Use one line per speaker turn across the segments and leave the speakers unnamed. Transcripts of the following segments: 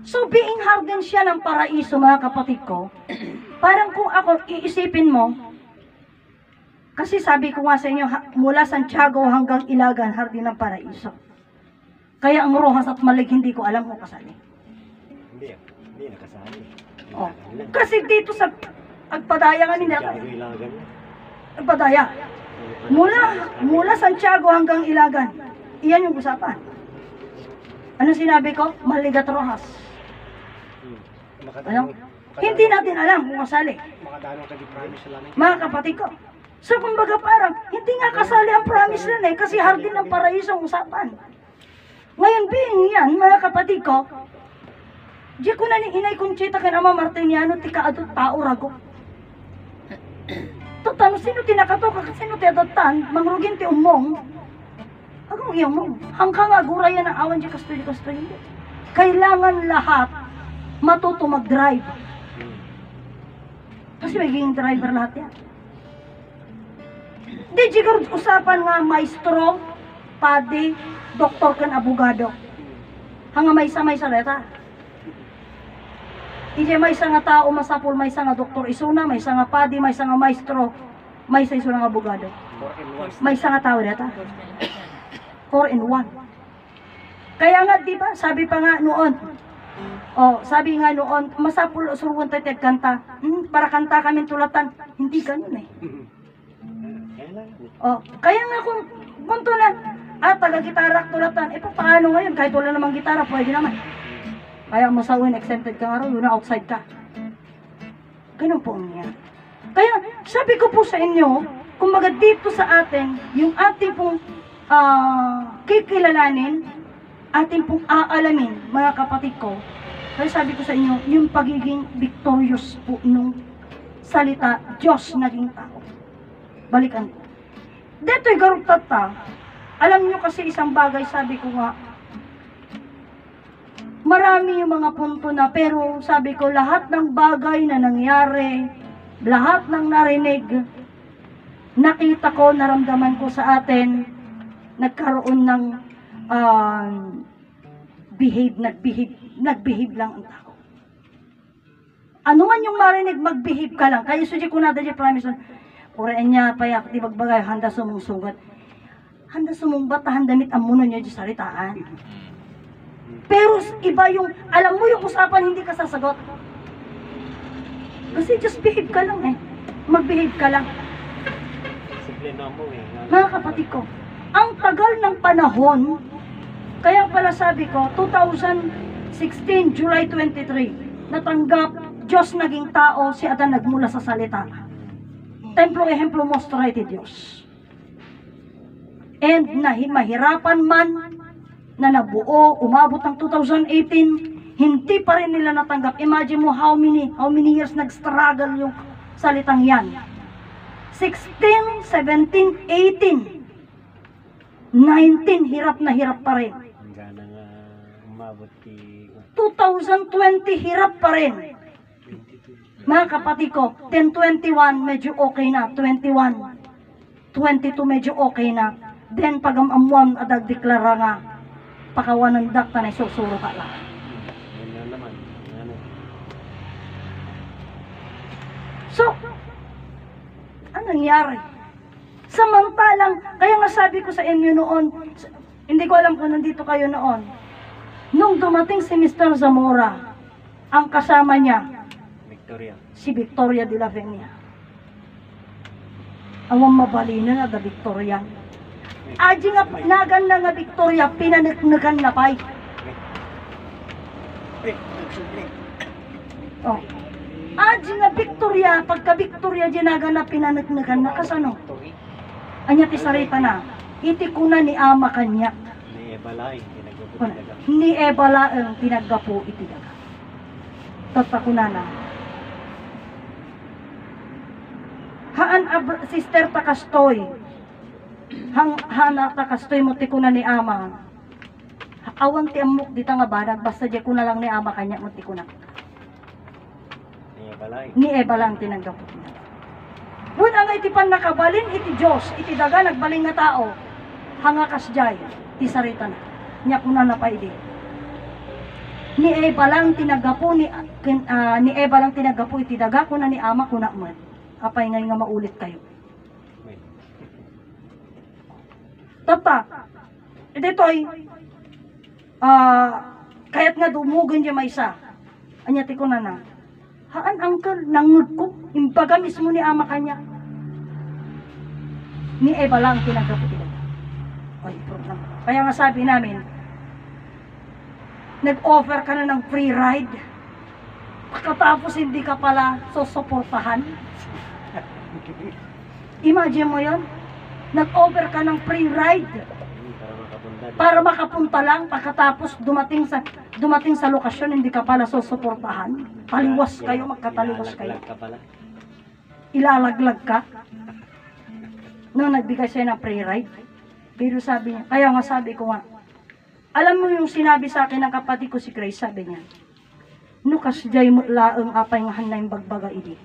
So being hardened siya ng paraiso, mga kapatid ko, parang kung ako iisipin mo, kasi sabi ko nga sa inyo, mula Santiago hanggang Ilagan, hardin ng paraiso. Kaya ang Rojas at Malig, hindi ko alam kung kasali.
Hindi nakasali.
Oh. Kasi dito sa Agpadaya kami hindi ako. Agpadaya. Mula Santiago hanggang Ilagan. Iyan yung usapan. Ano sinabi ko? Malig at Rojas. Ano? Hindi natin alam kung kasali. Mga kapatid ko. So kumbaga parang, hindi nga kasali ang promise lang eh, kasi hardin ng paraiso ang usapan. Ngayon being yan, mga kapatid ko, di ko na ni inay Conchita kay Ama Martiniano, tika adot tao rago. Totano, sino tinakatoka, sino ti adotan, mangrugin ti umong, agong iyong mong, hanggang agura yan ang awan di kastoy, hindi. Kailangan lahat matuto mag-drive. Kasi magiging driver lahat yan. Di siguro usapan nga maestro, padi, doktor kan abogado. Hanga may sa leta. Ije may nga tao masapul, may nga doktor isuna, may nga padi, may nga maestro, may sa isuna nga abogado. May nga tao data. 4 in 1. Kaya nga di ba, sabi pa nga noon, sabi nga noon, masapul usurwan tayo kanta, para kanta kami tulatan, hindi ganun eh. Kaya nga kung punto na, taga-gitara tulatan, paano ngayon? Kahit wala namang gitara, pwede naman. Kaya masawin, exempted ka nga rin, yun na outside ka. Ganun po niya. Kaya, sabi ko po sa inyo, kumbaga dito sa atin, yung ating pong kikilalanin, ating pong aalamin, mga kapatid ko, kaya sabi ko sa inyo, yung pagiging victorious po nung salita, Diyos naging tao. Balikan ko. Deto'y garutata, alam nyo kasi isang bagay, sabi ko nga, marami yung mga punto na, pero sabi ko, lahat ng bagay na nangyari, lahat ng narinig, nakita ko, naramdaman ko sa atin, nagkaroon ng nagbehave lang ang tao. Ano man yung marinig, magbehave ka lang. Kaya sudya ko na, promise, Kuraan niya, payak, di bagbagay, handa sumungsugat. Handa sumungbat, handamit ang muno niya di salitaan. Pero iba yung, alam mo yung usapan, hindi ka sasagot. Kasi just behave ka lang eh. Magbehave ka lang.
Simple na mo eh.
Mga kapatid ko, ang tagal ng panahon, kaya pala sabi ko, 2016, July 23, natanggap, Diyos naging tao, si Adan nagmula sa salita. Templo ehemplo mostrate Diyos. And mahirapan man na nabuo, umabot ng 2018, hindi pa rin nila natanggap. Imagine mo how many years nag-struggle yung salitang yan. 16, 17, 18, 19, hirap na hirap pa rin.
Hanggang nga umabot
2020, hirap pa rin. Mga kapatid ko, 10-21, medyo okay na. 21, 22, medyo okay na. Then, pag amamuan, adagdeklara nga, pakawan ng dakta na susuro ka lang.
Yan naman.
So, anong nangyari? Samantalang, kaya nga sabi ko sa inyo noon, hindi ko alam kung nandito kayo noon, nung dumating si Mr. Zamora, ang kasama niya, si Victoria de la Venia. Awang mabalina na da Victoria. Aji nga nagan na nga Victoria, pinanagnagan na pa'y. Aji nga Victoria, pagka Victoria dinagan na pinanagnagan na, kasano? Anya ti sarita na, iti kuna ni ama kanya. Ni Ebala ang tinaggapo iti daga. Tatakunana. Haan sister takastoy. Hana takastoy mo ti kuna ni ama. Awan ti amok dita nga banag basta di kuna lang ni ama kanya mo ti kuna. Ni Eba lang tinanggap ko. Wala nga iti pan nakabalin iti Diyos, iti daga nagbaling nga tao. Hanga kasjay ti sarita na. Nya kuna na pa idi. Ni Eva lang tinagapo ni Eva lang tinagapo itidaga ko na ni ama ko na man. Apay ngay nga maulit kayo.
May.
Tata. Dito ay kaya't nga dumugan niya may isa. Anyati ko na. Haan uncle, nangud ko. Imbaga mismo ni ama kanya. Ni Eva lang tinagapo itidaga. Ay, problem. Kaya nga sabi namin, nag-offer ka na ng free ride. Pagkatapos hindi ka pala susuportahan. Imagine mo yon, nag-offer ka ng free ride
Para makapunta.
para makapunta lang. Pagkatapos dumating sa lokasyon, hindi ka pala susuportahan. Taliwas kayo, magkataliwas kayo.
Ilalaglag ka pala.
Ilalaglag ka. Nung nagbigay siya ng free ride. Pero sabi niya, kaya nga sabi ko nga, alam mo yung sinabi sa akin ng kapatid ko si Grace, sabi niya, nukas jay mo laeng apay nga hanay bagbaga idi.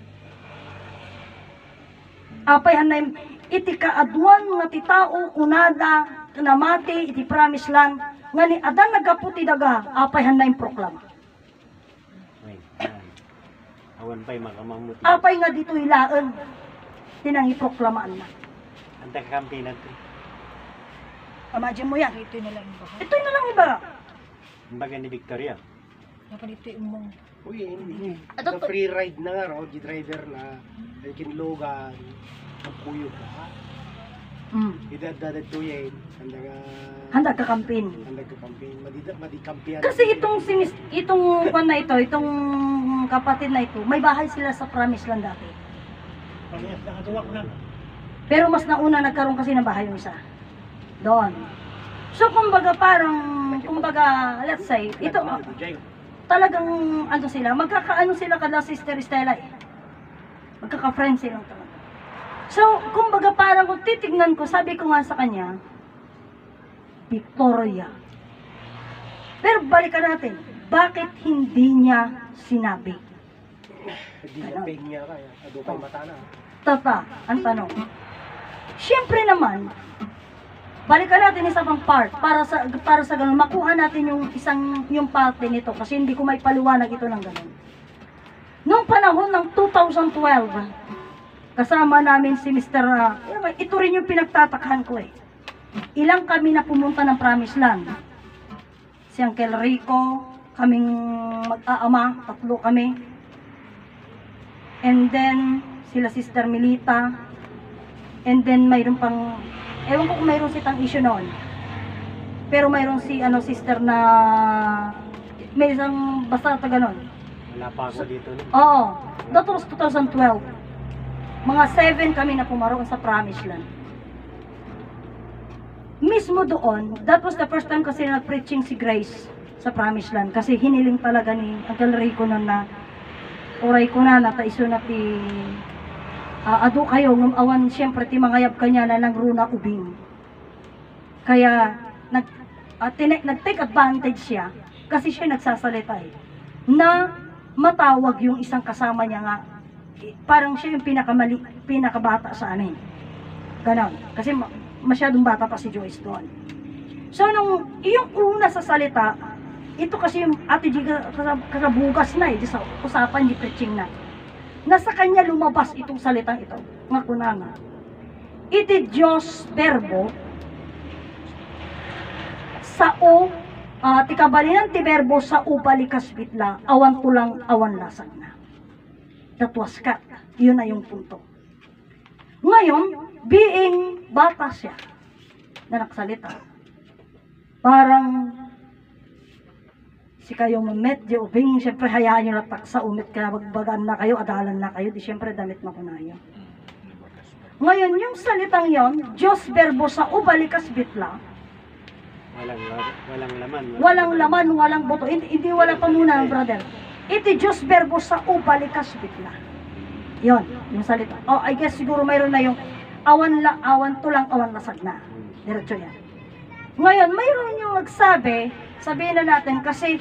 Apay hanay iti kaadwan nga ti tao kunada namati iti promise lang nga ni adan nagaputi daga apay hanay proklama.
May. Awan pa'y makamamuti.
Apay nga dito ilaen tinangi proklamaan na.
Anta kakampi natin.
Imagine mo yan.
Ito na lang ba?
Ito na lang iba.
Kumbaga ni Victoria.
Dapat ito imong
Uy, hindi.
Ato
Ito free ride na nga, ro, di driver na, ay kinlogan, magkuyog ka. Idadadad to yan, handa ka,
Handa ka kampin.
handa ka campaign, madikampihan.
Kasi itong kwan na ito, itong kapatid na ito, may bahay sila sa Promise Land dati. Pero mas nauna nagkaroon kasi ng bahay yung isa. Doon. So kumbaga let's say, ito talagang ano sila, magkakaano sila kada Sister Stella eh. Magkaka-friend silang talaga. So, kumbaga parang kung titignan ko, sabi ko nga sa kanya, Victoria. Pero balikan natin, bakit hindi niya sinabi?
Hindi na peg niya kaya, ado kay mata na.
Tata, ang tanong. Siyempre naman, balikan natin isa pang part para sa ganun makuha natin yung parte nito kasi hindi ko may paliwanag ito ng ganun. Noong panahon ng 2012, kasama namin si Mr. Ito rin yung pinagtatakhan ko eh. Ilang kami na pumunta ng Promise Land. Si Uncle Rico, kaming mag-aama, 3 kami. And then, sila Sister Milita. And then, mayroon pang, ewan ko kung mayroon si Tang issue noon. Pero mayroon si, sister na, may isang, basta ito ganon.
Wala pa ako dito. No?
Oo, that was 2012. Mga 7 kami na pumaroon sa Promise Land. Mismo doon, that was the first time kasi nag-preaching si Grace sa Promise Land. Kasi hiniling talaga ni Uncle Rico noon na, oray ko na, nataiso na ti, ado kayo, ngam awan siyempre ti mangayab kanya na ng runa ubing. Kaya, nag-take advantage siya, kasi siya nagsasalita eh, na matawag yung isang kasama niya nga, parang siya yung pinakabata sa amin. Ganon. Kasi masyadong bata pa si Joyce doon. So, nung yung una sa salita, ito kasi yung ate G kasabugas na eh, sa usapan di preaching na. Nasa kanya lumabas itong salitang ito, nga kunanga. Iti Diyos verbo, sa o, tikabalinan ti verbo sa ubalikas bitla, awan tulang awan lasag na. That was cut. Yun na yung punto. Ngayon, being bata siya, na nagsalita, parang si kayo mamet, di ubing, siyempre hayaan nyo latak sa umit, kaya magbagaan na kayo, adalan na kayo, di siyempre damit na kunayo. Ngayon, yung salitang yon, Diyos verbo sa ubalikas bitla,
Walang laman.
walang laman, walang buto, hindi wala pa muna, brother. Iti Diyos verbo sa ubalikas bitla. Yon, yung salita. Oh, I guess siguro mayroon na yung awan tulang awan lasag na. Diretso yan. Ngayon, mayroon yung nagsabi, sabihin na natin, kasi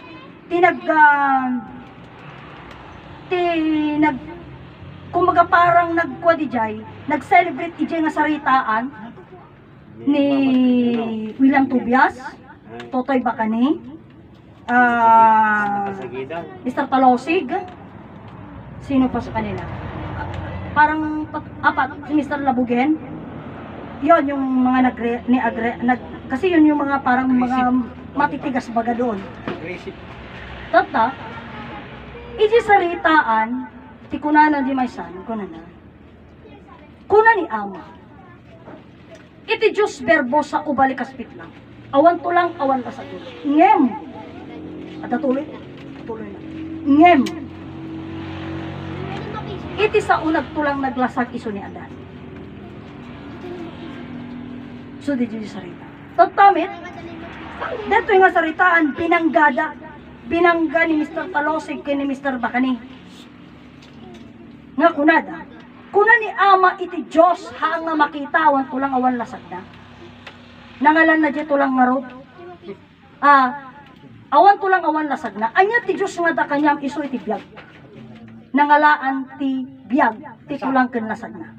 kumaga parang nagkwadijay, nag-celebrate ijay nga saritaan ni William Tobias, Totoy Bacani,
Pasagidan.
Mr. Talosig. Sino pa sa kanila? Parang apat, si Mr. Labugen. Yon yung mga kasi yun yung mga parang mga matitigas baga doon.
Aggressive.
Tata, iji saritaan, ti kunanan di may san, kunanan. Kuna ni ama. Iti Diyos verbo sa ubalikas pitlang. Awan tulang, awan kasagin. Ngem. At tuloy na. Ngem. Iti sa unag tulang naglasag iso ni Adan. So di Diyos sarita. Tatamit, dito yung saritaan, binanggada. Binangga ni Mr. Talosig kay ni Mr. Bakani. Nga kunada. Kuna ni ama iti Diyos haang nga makita awan tulang awan lasag na. Nangalan na di tulang nga rod. Awan tulang awan lasag na. Anya ti Diyos nga da kanyam iso iti biyag. Nangalaan ti biyag ti tulang ken lasag na.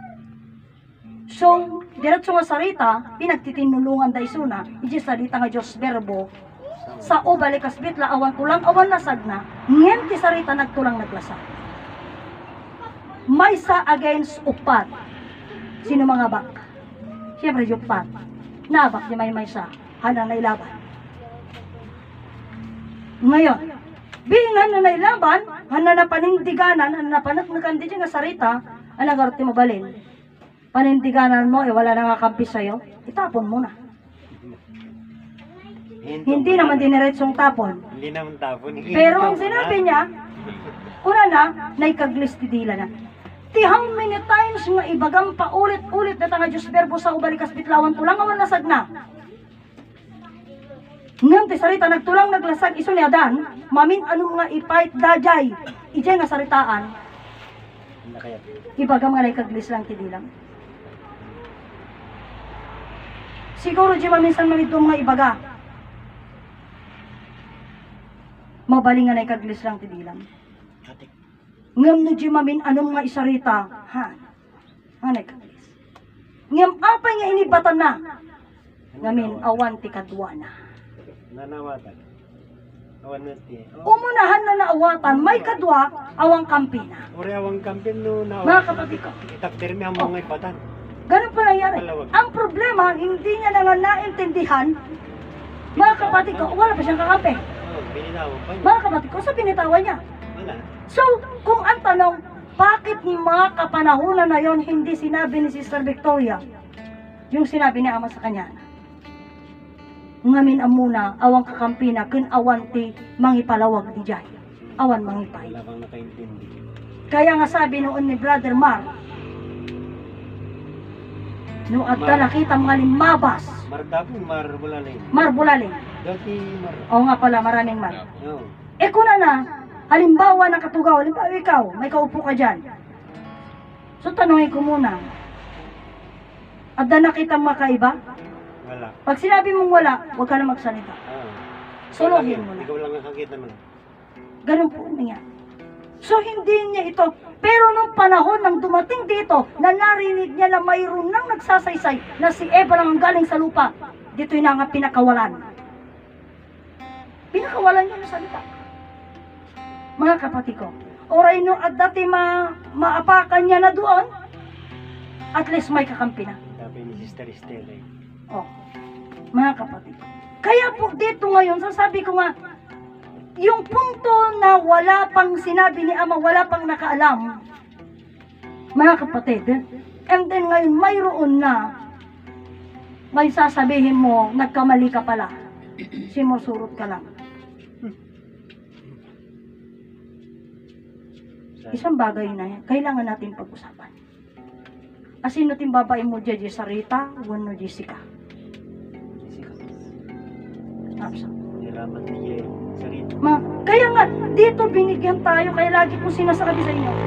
So, diretso nga sarita, pinagtitinulungan da iso na, iti sarita nga Diyos verbo, sa ubalikas bitla awan tulang awan lasag na, ngem ti sarita nagtulang naglasag. Maysa against upat. Sino mga bak? Siyempre yung upat. Nabak di may maysa. Hana na ilaban. Ngayon, bingan na nailaban, hana na panindiganan, hana na panagnakan di nga sarita, anagarti mabalin. Panindiganan mo, wala na nga kampi sa'yo, itapon mo na. Hindi naman diniretsong tapon.
Hindi naman tapon.
Pero ang sinabi niya, una na, naikaglis ti dila na. Ti how many times nga ibagang paulit-ulit na tanga Diyos verbo sa ubalikas bitlawan tulang awan lasag na. Ngam ti sarita nagtulang naglasag iso ni Adan, mamin anong nga ipait dajay, ijay nga saritaan, ibagam nga naikaglis lang ti dilang. Siguro di maminsan manito mga ibaga. Mabaling nga naikaglis lang ti dilang. Ngam no di mamin anong nga isarita, naikaglis. Ngam apay nga inibatan na, ngamin awan ti kadwa na.
Nanawatan. Awan na ti.
Umunahan na naawatan, may kadwa, awang kampi na.
Uri awang kampin no na.
Mga kapatid ko,
Itakdir mi ang mga ipatan.
ganun pa nangyari.
Malawag.
Ang problema, hindi niya na nga naintindihan, mga kapatid ko, wala pa siyang kakampi.
Bininawa pa niya.
Mga kapatid ko, sa binitawan niya.
Wala.
So, kung ang tanong, bakit mga kapanahunan na yon hindi sinabi ni Sister Victoria, yung sinabi ni Ama sa kanya, ngamin amuna, awang kakampi na, kun awan ti mangipalawag di jay. Awan mangipay.
Wala kang nakaintindi.
Kaya nga sabi noon ni Brother Mar, no at ka nakita mga limabas,
Mardapon, marbulaling.
marbulaling.
Dati mar.
Oo nga pala, maraming mar.
No.
Eh kuna na, halimbawa ng katugaw, halimbawa ikaw, may kaupo ka dyan. So tanongin ko muna, at na nakita makaiba?
Wala.
Pag sinabi mong wala, huwag ka na magsalita. Sulogin mo na.
Ikaw lang nakakita mo lang.
Ganun po niya. So hindi niya ito. Pero nung panahon nang dumating dito, na narinig niya na mayroon nang nagsasaysay na si Eva lang ang galing sa lupa, dito'y na nga pinakawalan. Pinakawalan niya ng salita. Mga kapatid ko, oray no at dati maapakan niya na doon, at least may kakampi na.
Sabi ni Sister Estela.
Oh, mga kapatid. Kaya po dito ngayon, sasabi ko nga, yung punto na wala pang sinabi ni Ama, wala pang nakaalam, mga kapatid, and then ngayon mayroon na, may sasabihin mo, nagkamali ka pala, simusurot ka lang. Isang bagay na yan, kailangan natin pag-usapan. Asino tin babae mo dyan, Sarita, wano Jessica. Absa.
Niraman niya sarito.
Kaya nga, dito binigyan tayo, kaya lagi ko sinasabi sa inyo.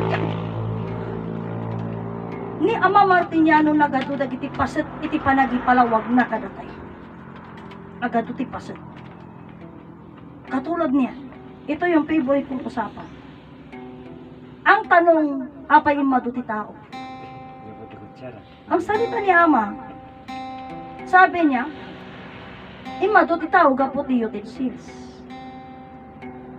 Ni Ama Martiniano nagadudag iti paset, iti panagipalawag na kadatay. Agado ti paset. Katulad niya, ito yung favorite kong usapan. Ang tanong, apay imado ti tao. Ang salita ni Ama, sabi niya, imado ti tao gapot ti utensils.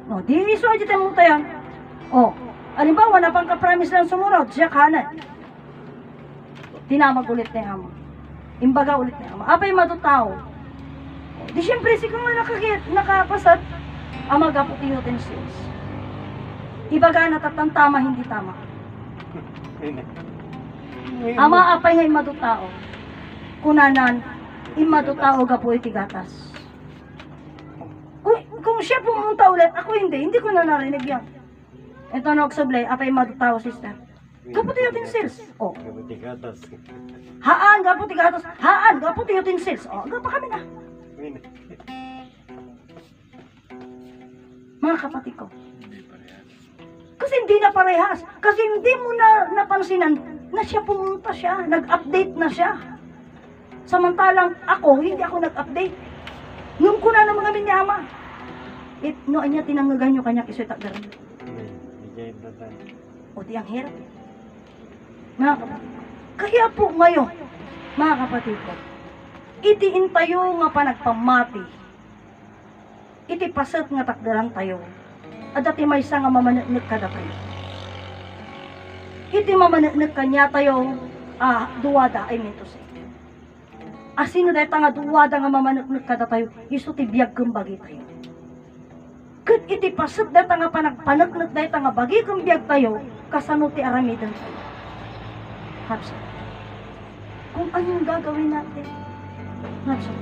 No, di iso aja mo tayo. Oh, alimbawa na pang ka-promise lang sumunod, siya kanan. Tinamag ulit na yung ama. Imbaga ulit na yung ama. Apay matutao. Di siyempre, si kung nakapasat, ama gaputi utensils. Ibaga natatantama, hindi tama. Ama apay nga imadutao. Kunanan, imadutao gapu iti gatas. Kung siya pumunta ulit, ako hindi ko na narinig yan. Ito na nagsablay, apay imadutao, sister. Gaputi utensils. Oh.
Kabuti gatas.
Haan, gaputi gatas. Haan, gaputi utensils. Oh, gapa kami na. Mga kapatid ko. Kasi hindi na parehas. Kasi hindi mo na napansinan na siya pumunta siya. Nag-update na siya. Samantalang ako, hindi ako nag-update. Nung kuna na mga minyama. No, anya tinanggagan nyo kanya kisoy takdaran. O di ang hirap. Mga kapatid. Kaya po ngayon, mga kapatid ko, itiin tayo nga panagpamati. Iti pasat nga takdaran tayo. At dati may isa nga mamanagnig kada tayo. Iti mamanagnig kanya tayo, duwada ay mintos. Asino dahil nga duwada nga mamanagnig kada tayo, iso ti biyag kumbagi tayo. Kat iti pasat dahil nga panagpanagnig dahil nga bagi kumbiyag tayo, kasano ti aramidan tayo. Hapsa. Kung anong gagawin natin, hapsa.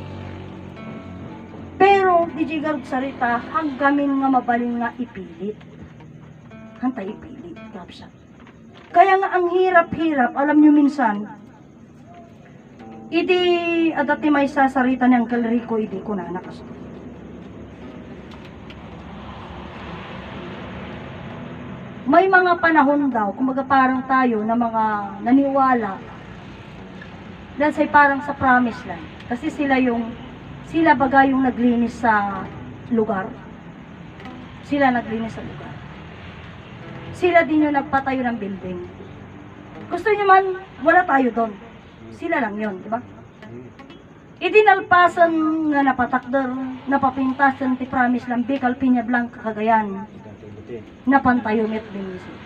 Pero, di jigarod sarita, hanggamin nga mabalin nga ipilit. Hantay ipilit, kapsa. Kaya nga ang hirap-hirap, alam nyo minsan, idi, adati may sasarita ng kalriko, idi ko na nakas. May mga panahon daw, kumbaga parang tayo na mga naniwala, dahil say parang sa promise land. Kasi sila baga yung naglinis sa lugar. Sila naglinis sa lugar. Sila din yung nagpatayo ng building. Gusto nyo man, wala tayo doon. Sila lang yun, di ba? Idinalpasan nga napatakder, napapintasan ti promise lang, Bicol, Piña Blanca, Cagayan, napantayumit din isip.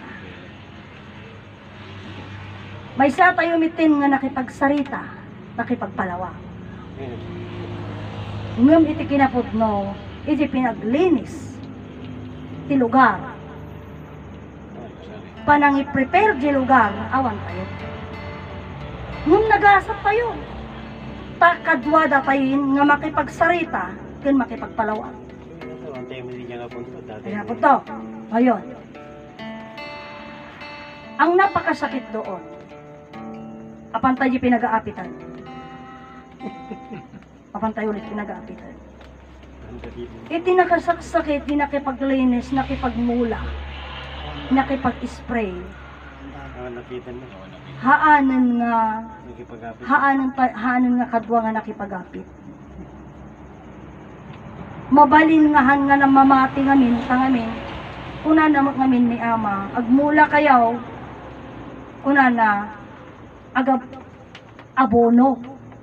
May sa tayumitin nga nakipagsarita, nakipagpalawa. Ngam iti kinapudno, iti pinaglinis ti lugar. Panang i-prepare di lugar, awan tayo. Ngam nagasap tayo. Takadwada tayo nga makipagsarita, kin makipagpalawa.
Antay mo din niya nga punto.
Kaya po to, ngayon. Ang napakasakit doon, apantay di pinag-aapitan. Apantay ulit pinag-aapitan. Iti nakasaksakit, di nakipaglinis, nakipagmula, nakipag-spray.
Nakita mo.
Haanan nga,
Nakipag-apit.
haanan nga kadwa nga nakipag-apit. Mabalin nga han nga na mamati ngamin, tangamin, una na ngamin ni ama, agmula kayaw, una na, abono.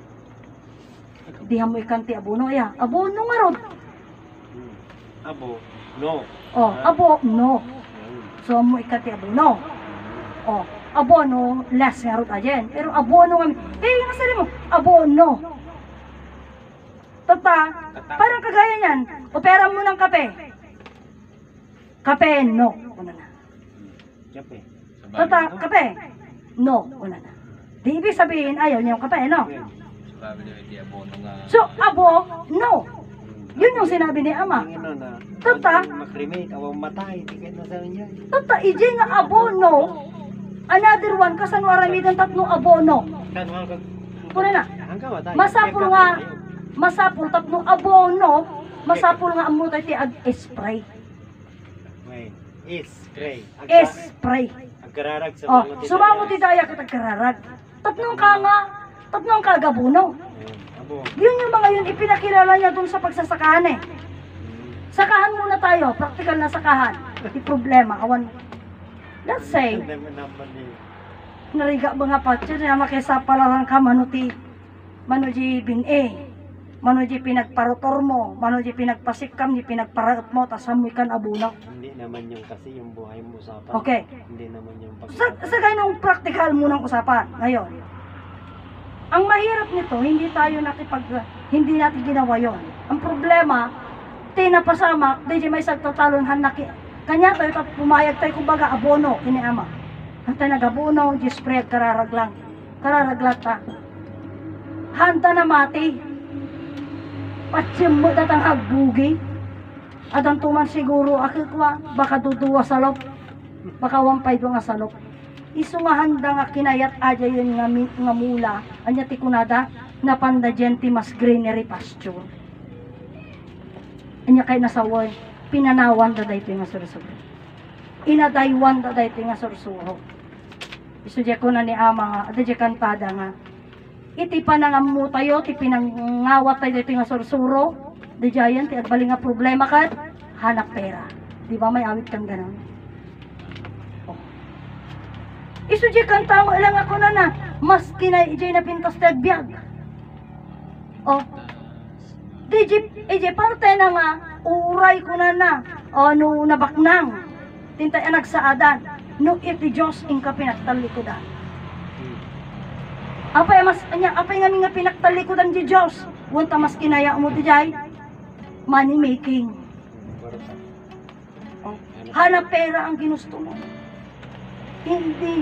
Di mo ikanti abono, ya. Abono nga rod.
Abo, no.
Oh, abo, no. So, mo ikanti abono. Oh, abono, less nga rod ajen. Pero abono nga, kaya yung nasari mo, abono. Tata, parang kagaya niyan, opera mo ng kape. Kape, no. Una na.
Kape.
Tata, kape. No, una na. Di ibig sabihin, ayaw niya yung kape, no? So, abo, no. Yun yung sinabi ni ama. Tata,
Makremate, awang matay. Di kayo nasa niya.
tata, iji nga abo, no. Another one, kasano aramidan tatlo abo, no. Kuna na.
Hanggang matay.
Masapul nga, masapul tatlo abo, no. Masapul nga amo tayo ti ag-spray.
Wait. Spray.
Spray.
Agkararag sa
Oh,
mga
sumango ti daya kitag kararag. Tatlong kagabuno.
Abo.
Yun yung mga yun, ipinakilala niya dun sa pagsasakahan eh. Sakahan muna tayo, practical na sakahan. Di problema, awan. Let's say,
Naman ni.
nariga mga patyo na makisa palarang ka manuti, manuji bin Mano di pinagparotor mo, mano di pinagpasikam, di pinagparap mo, tas amoy kan abunaw.
Hindi naman yung kasi yung buhay mo usapan.
Okay.
Hindi naman yung
Sa ganong practical munang usapan ngayon. Ang mahirap nito, hindi natin ginawa yon. Ang problema, tinapasamak, di may sagtatalonhan na kanya tayo pumayag tayo kumbaga abono, kiniama. Ang tayo nag-abono, di spread, kararaglat ta. Handa na mati. Patsim mo datang agbugi. Adang tuman siguro, akikwa, baka duduwa sa loob. Baka wampay do nga sa loob. Isu nga handa nga kinayat aja yun nga mula. Anya ti kunada, napanda genti mas greenery pasture. Anya kay nasawoy, pinanawan da dayto nga sursuro. Inadaywan da dayto nga sursuro. Isu di ko na ni ama nga, ada di kantada nga. Iti panangamu tayo, ti pinangawat tayo dayto nga sursuro. Di jayan, ti agbali nga problema kat, hanap pera. Di ba may awit kang ganon? Isu di kanta mo ilang ako na mas kinay ijay na pintas tagbiag. Oh. Ijay parte na nga uuray ko na no nabaknang. Tintay anak sa adan. No iti Diyos ingka pinagtalikodan. Apay nga nga pinagtalikodan di Diyos. Wanta mas kinaya mo di jay. Money making. Oh. Hanap pera ang ginusto mo. Hindi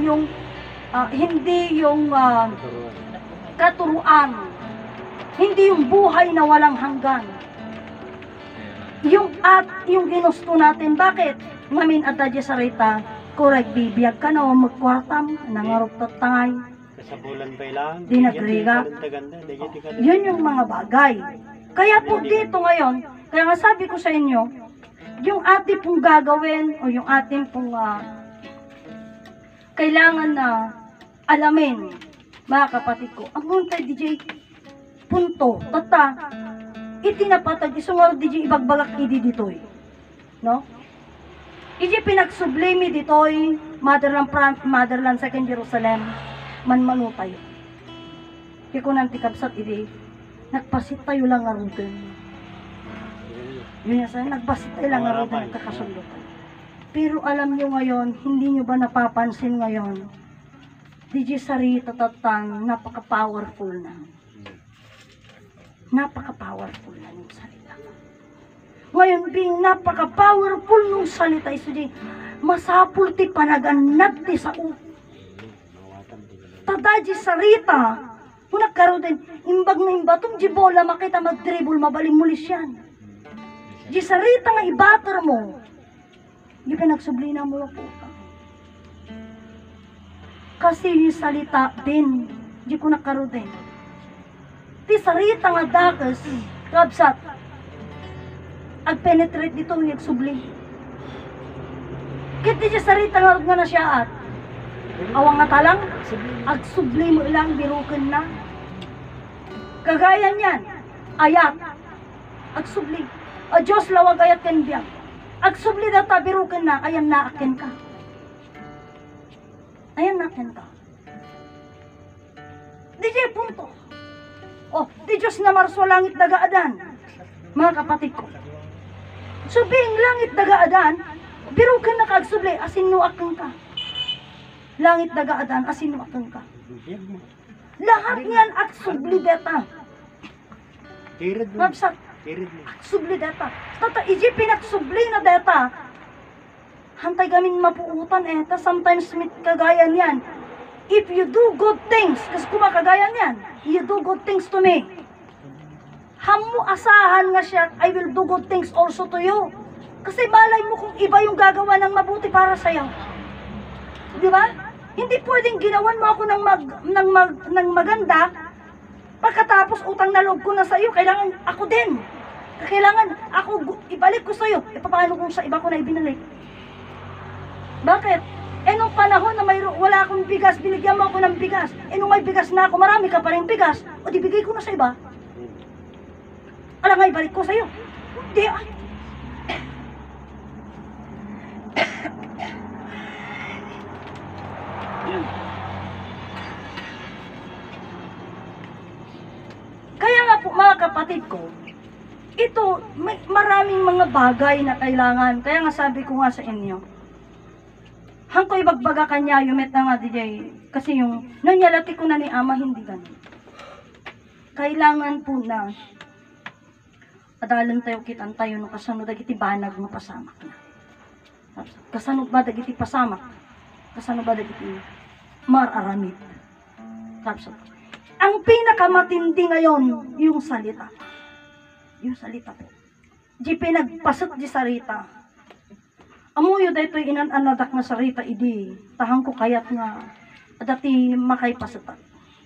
yung katuruan. Hindi yung buhay na walang hanggan. Yung ginusto natin, bakit? Ngamin at adya sarita, korek bibiyag ka na o magkwartam, nangarap tatangay.
Sa bulan pa lang.
Di nagriga. Yun yung mga bagay. Kaya po dito ngayon, kaya nga sabi ko sa inyo, yung ating pong gagawin o yung ating pong kailangan na alamin, mga kapatid ko, ang muntay DJ, punto, tata, itinapatag, isungar DJ ibagbagak idi ditoy. No? Iji pinagsublimi ditoy, Motherland, Second Jerusalem, manmano tayo. Kaya kung nanti kapsat idi, nagpasit tayo lang arutin. Yun yan nagpasit tayo lang arutin, kakasundo tayo. Pero alam nyo ngayon, hindi nyo ba napapansin ngayon, DJ Sarita Tatang, napaka-powerful na. Napaka-powerful na yung salita. Ngayon, being napaka-powerful nung salita, isudi, masapul ti panaganat ti sa Tadaji Sarita, kung nagkaroon din, imbag na imbatong jibola, makita mag-dribble, mabaling yan. Di Sarita nga ibater mo, di pinagsublina mo po ka. Kasi yung salita din, di ko nakaroon din. Ti sarita nga dakas, kabsat, ag-penetrate dito, nagsubli. Kit di sarita nga na siya at, awang nga talang, ag-subli mo ilang birukin na. Kagaya niyan, ayat, ag-subli. O Diyos lawag ayat kanbiyang. Agsubli na tabirukin na, ayan na akin ka. Ayan na akin ka. Di jay punto. Oh, di Diyos na marso langit dagaadan. Mga kapatid ko. Subing langit dagaadan, birukin na kagsubli, asin no akin ka. Langit dagaadan, asin no akin ka. Lahat niyan agsubli deta. Mabsat. Subli data. Tata, iji pinagsubli na data. Hantay gamin mapuutan eta. Sometimes mit kagayan yan. If you do good things, kasi kumakagayan yan, you do good things to me. Hamu asahan nga siya, I will do good things also to you. Kasi malay mo kung iba yung gagawa ng mabuti para sa'yo. Di ba? Hindi pwedeng ginawan mo ako ng maganda, pagkatapos utang na loob ko na sa'yo, kailangan ako din. Kailangan ako ibalik ko sa'yo. E paano kung sa iba ko na ibinalik? Bakit? Nung panahon na wala akong bigas, binigyan mo ako ng bigas. Nung may bigas na ako, marami ka pa rin bigas. O di bigay ko na sa iba. Alam nga, ibalik ko sa'yo. Hindi ah. Kaya nga po mga kapatid, kapatid ko, ito, may maraming mga bagay na kailangan. Kaya nga sabi ko nga sa inyo, hangko'y bagbaga kanya, yumet na nga DJ. Kasi yung, nanyalati ko na ni ama, hindi ganun. Kailangan po na, adalan tayo, kitan tayo, no kasanod, dagiti banag mo pasamak na. Kasanod ba, dagiti pasamak? Kasanod ba, dagiti mararamid? Tapos, ang pinakamatindi ngayon, yung salita. Yung salita po. Di pinagpasot di sarita. Amuyo daytoy inananadak nga sarita idi. Tahang ko kayat nga dati makay pasutan.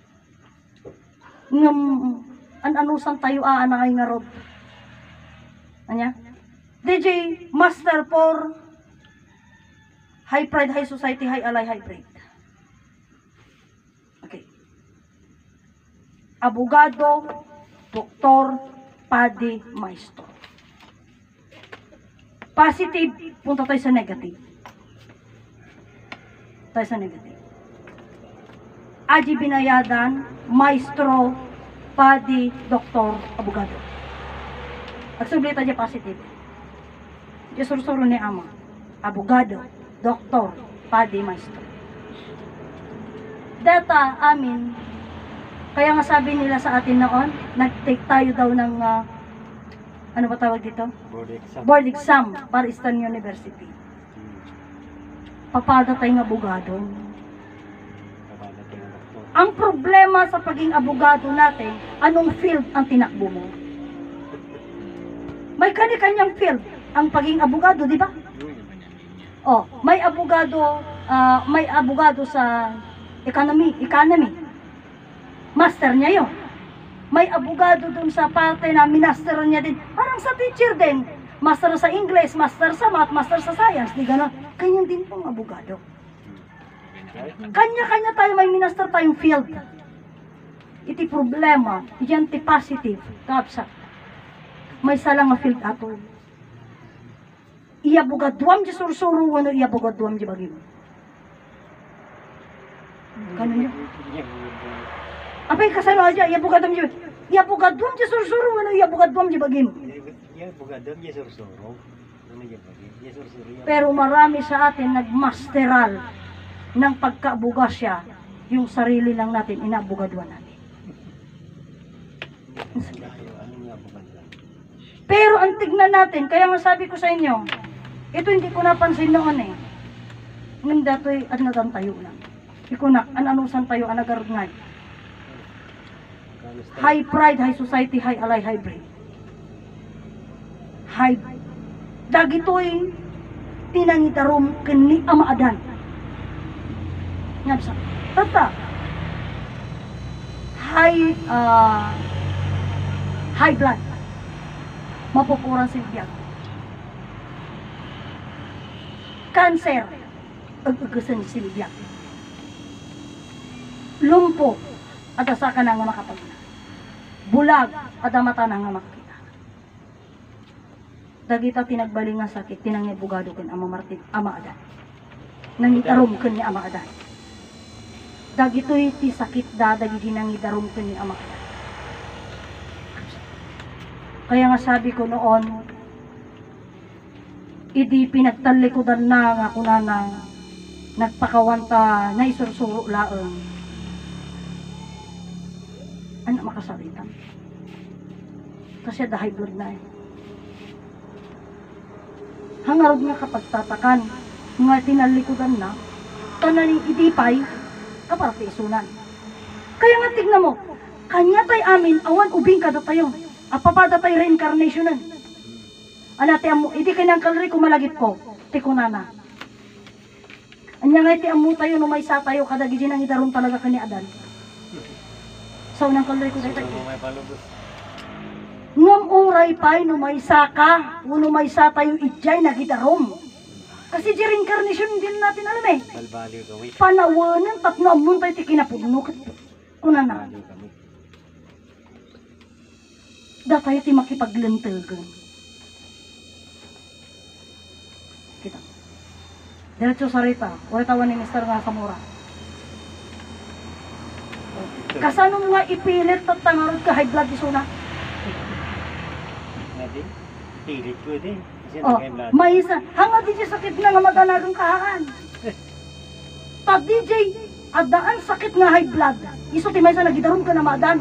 Ngam anusan tayo aanangay nga rod. Anya? DJ Master for High Pride, High Society, High Ally, High Pride. Okay. Abogado, doktor, padi, maestro. Positive, punta tayo sa negative. Tayo sa negative. Aji binayadan, maestro, padi, doktor, abogado. Agsubli tayo positive. Yung sursuro ni ama. Abogado, doktor, padi, maestro. Data amin, kaya nga sabi nila sa atin noon, nag-take tayo daw ng, ano ba tawag dito? Board exam para Eastern University. Papada tayo ng abogado. Ang problema sa pagiging abogado natin, anong field ang tinakbo mo? May kanya-kanyang field ang pagiging abogado, di ba? Oh, may abogado sa economy. Master niya yun. May abogado dun sa parte na minaster niya din. Parang sa teacher din. Master sa English, master sa math, master sa science. Di gano'n. Ganyan din pong abogado. Kanya-kanya tayo, may minaster tayong field. Iti problema, iti positive, kapsa. May salang nga field ato. Iabogaduam di sursuro, ano iabogaduam di bagim. Ganun yun. Apay kasano aja, iabogaduam di sursuro, ano iabogaduam di bagim. Pero marami sa atin nagmasteral ng pagkaabuga siya, yung sarili lang natin, inaabugaduan natin. Pero ang tignan natin, kaya nga sabi ko sa inyo, ito hindi ko napansin noon eh. Nung dato'y adnadan tayo lang. Ikunak, ananusan tayo, anagarod ngay. High Pride, High Society, High Ally, High Brave. High. Dagito'y tinangitarom kani amaadan. Ngabsa. Tata. High blood. Mapupuran silbiag. Cancer. Ag-agasan silbiag. Lumpo. At asa ka na nga makapagna. Bulag. At mata na nga makakita. Dagita tinagbali nga sakit. Tinangibugado kin ama martin. Ama adan. Nangitarom kin ni ama adan. Dagito'y ti sakit da. Dagi dinangidarom kin ni ama adan. Kaya nga sabi ko noon, idi pinagtalikodan na nga kunana, nagpakawanta na isursuro laeng. Ano makasalitan? Kasi high blood na eh. Hangarod nga kapag tatakan, nga tinalikodan na, tanaling idipay, kaparati isunan. Kaya nga tignan mo, kanya tay amin, awan ubing kada tayo. Apapada tayo reincarnationan. Anati amo, iti kanyang kalri kumalagip ko, tikunana. Anya nga iti amo tayo, numaysa tayo, kada gijin ang idaron talaga kani adan. So, nang kalri ko tayo. Ngam uray pa'y numaysa ka, numaysa tayo ijay nagidarom. Kasi di reincarnation din natin alam eh. Panawanan, tatno amon tayo ti kinapuno. Kunana. Da tayo ti makipaglentelgan. Kita. Diretso sa rita. Wala tawan ni Mr. nga sa mura. Kasano mo nga ipilit at tangarod ka high blood isuna?
nga di. Pilit ko di. Kasi
Oh,
nagkaimlat.
may isa. Hanga DJ sakit nga nga madanagang kahaan. Pag DJ, adaan sakit nga high blood. Iso ti may isa nagidaron ka na madan.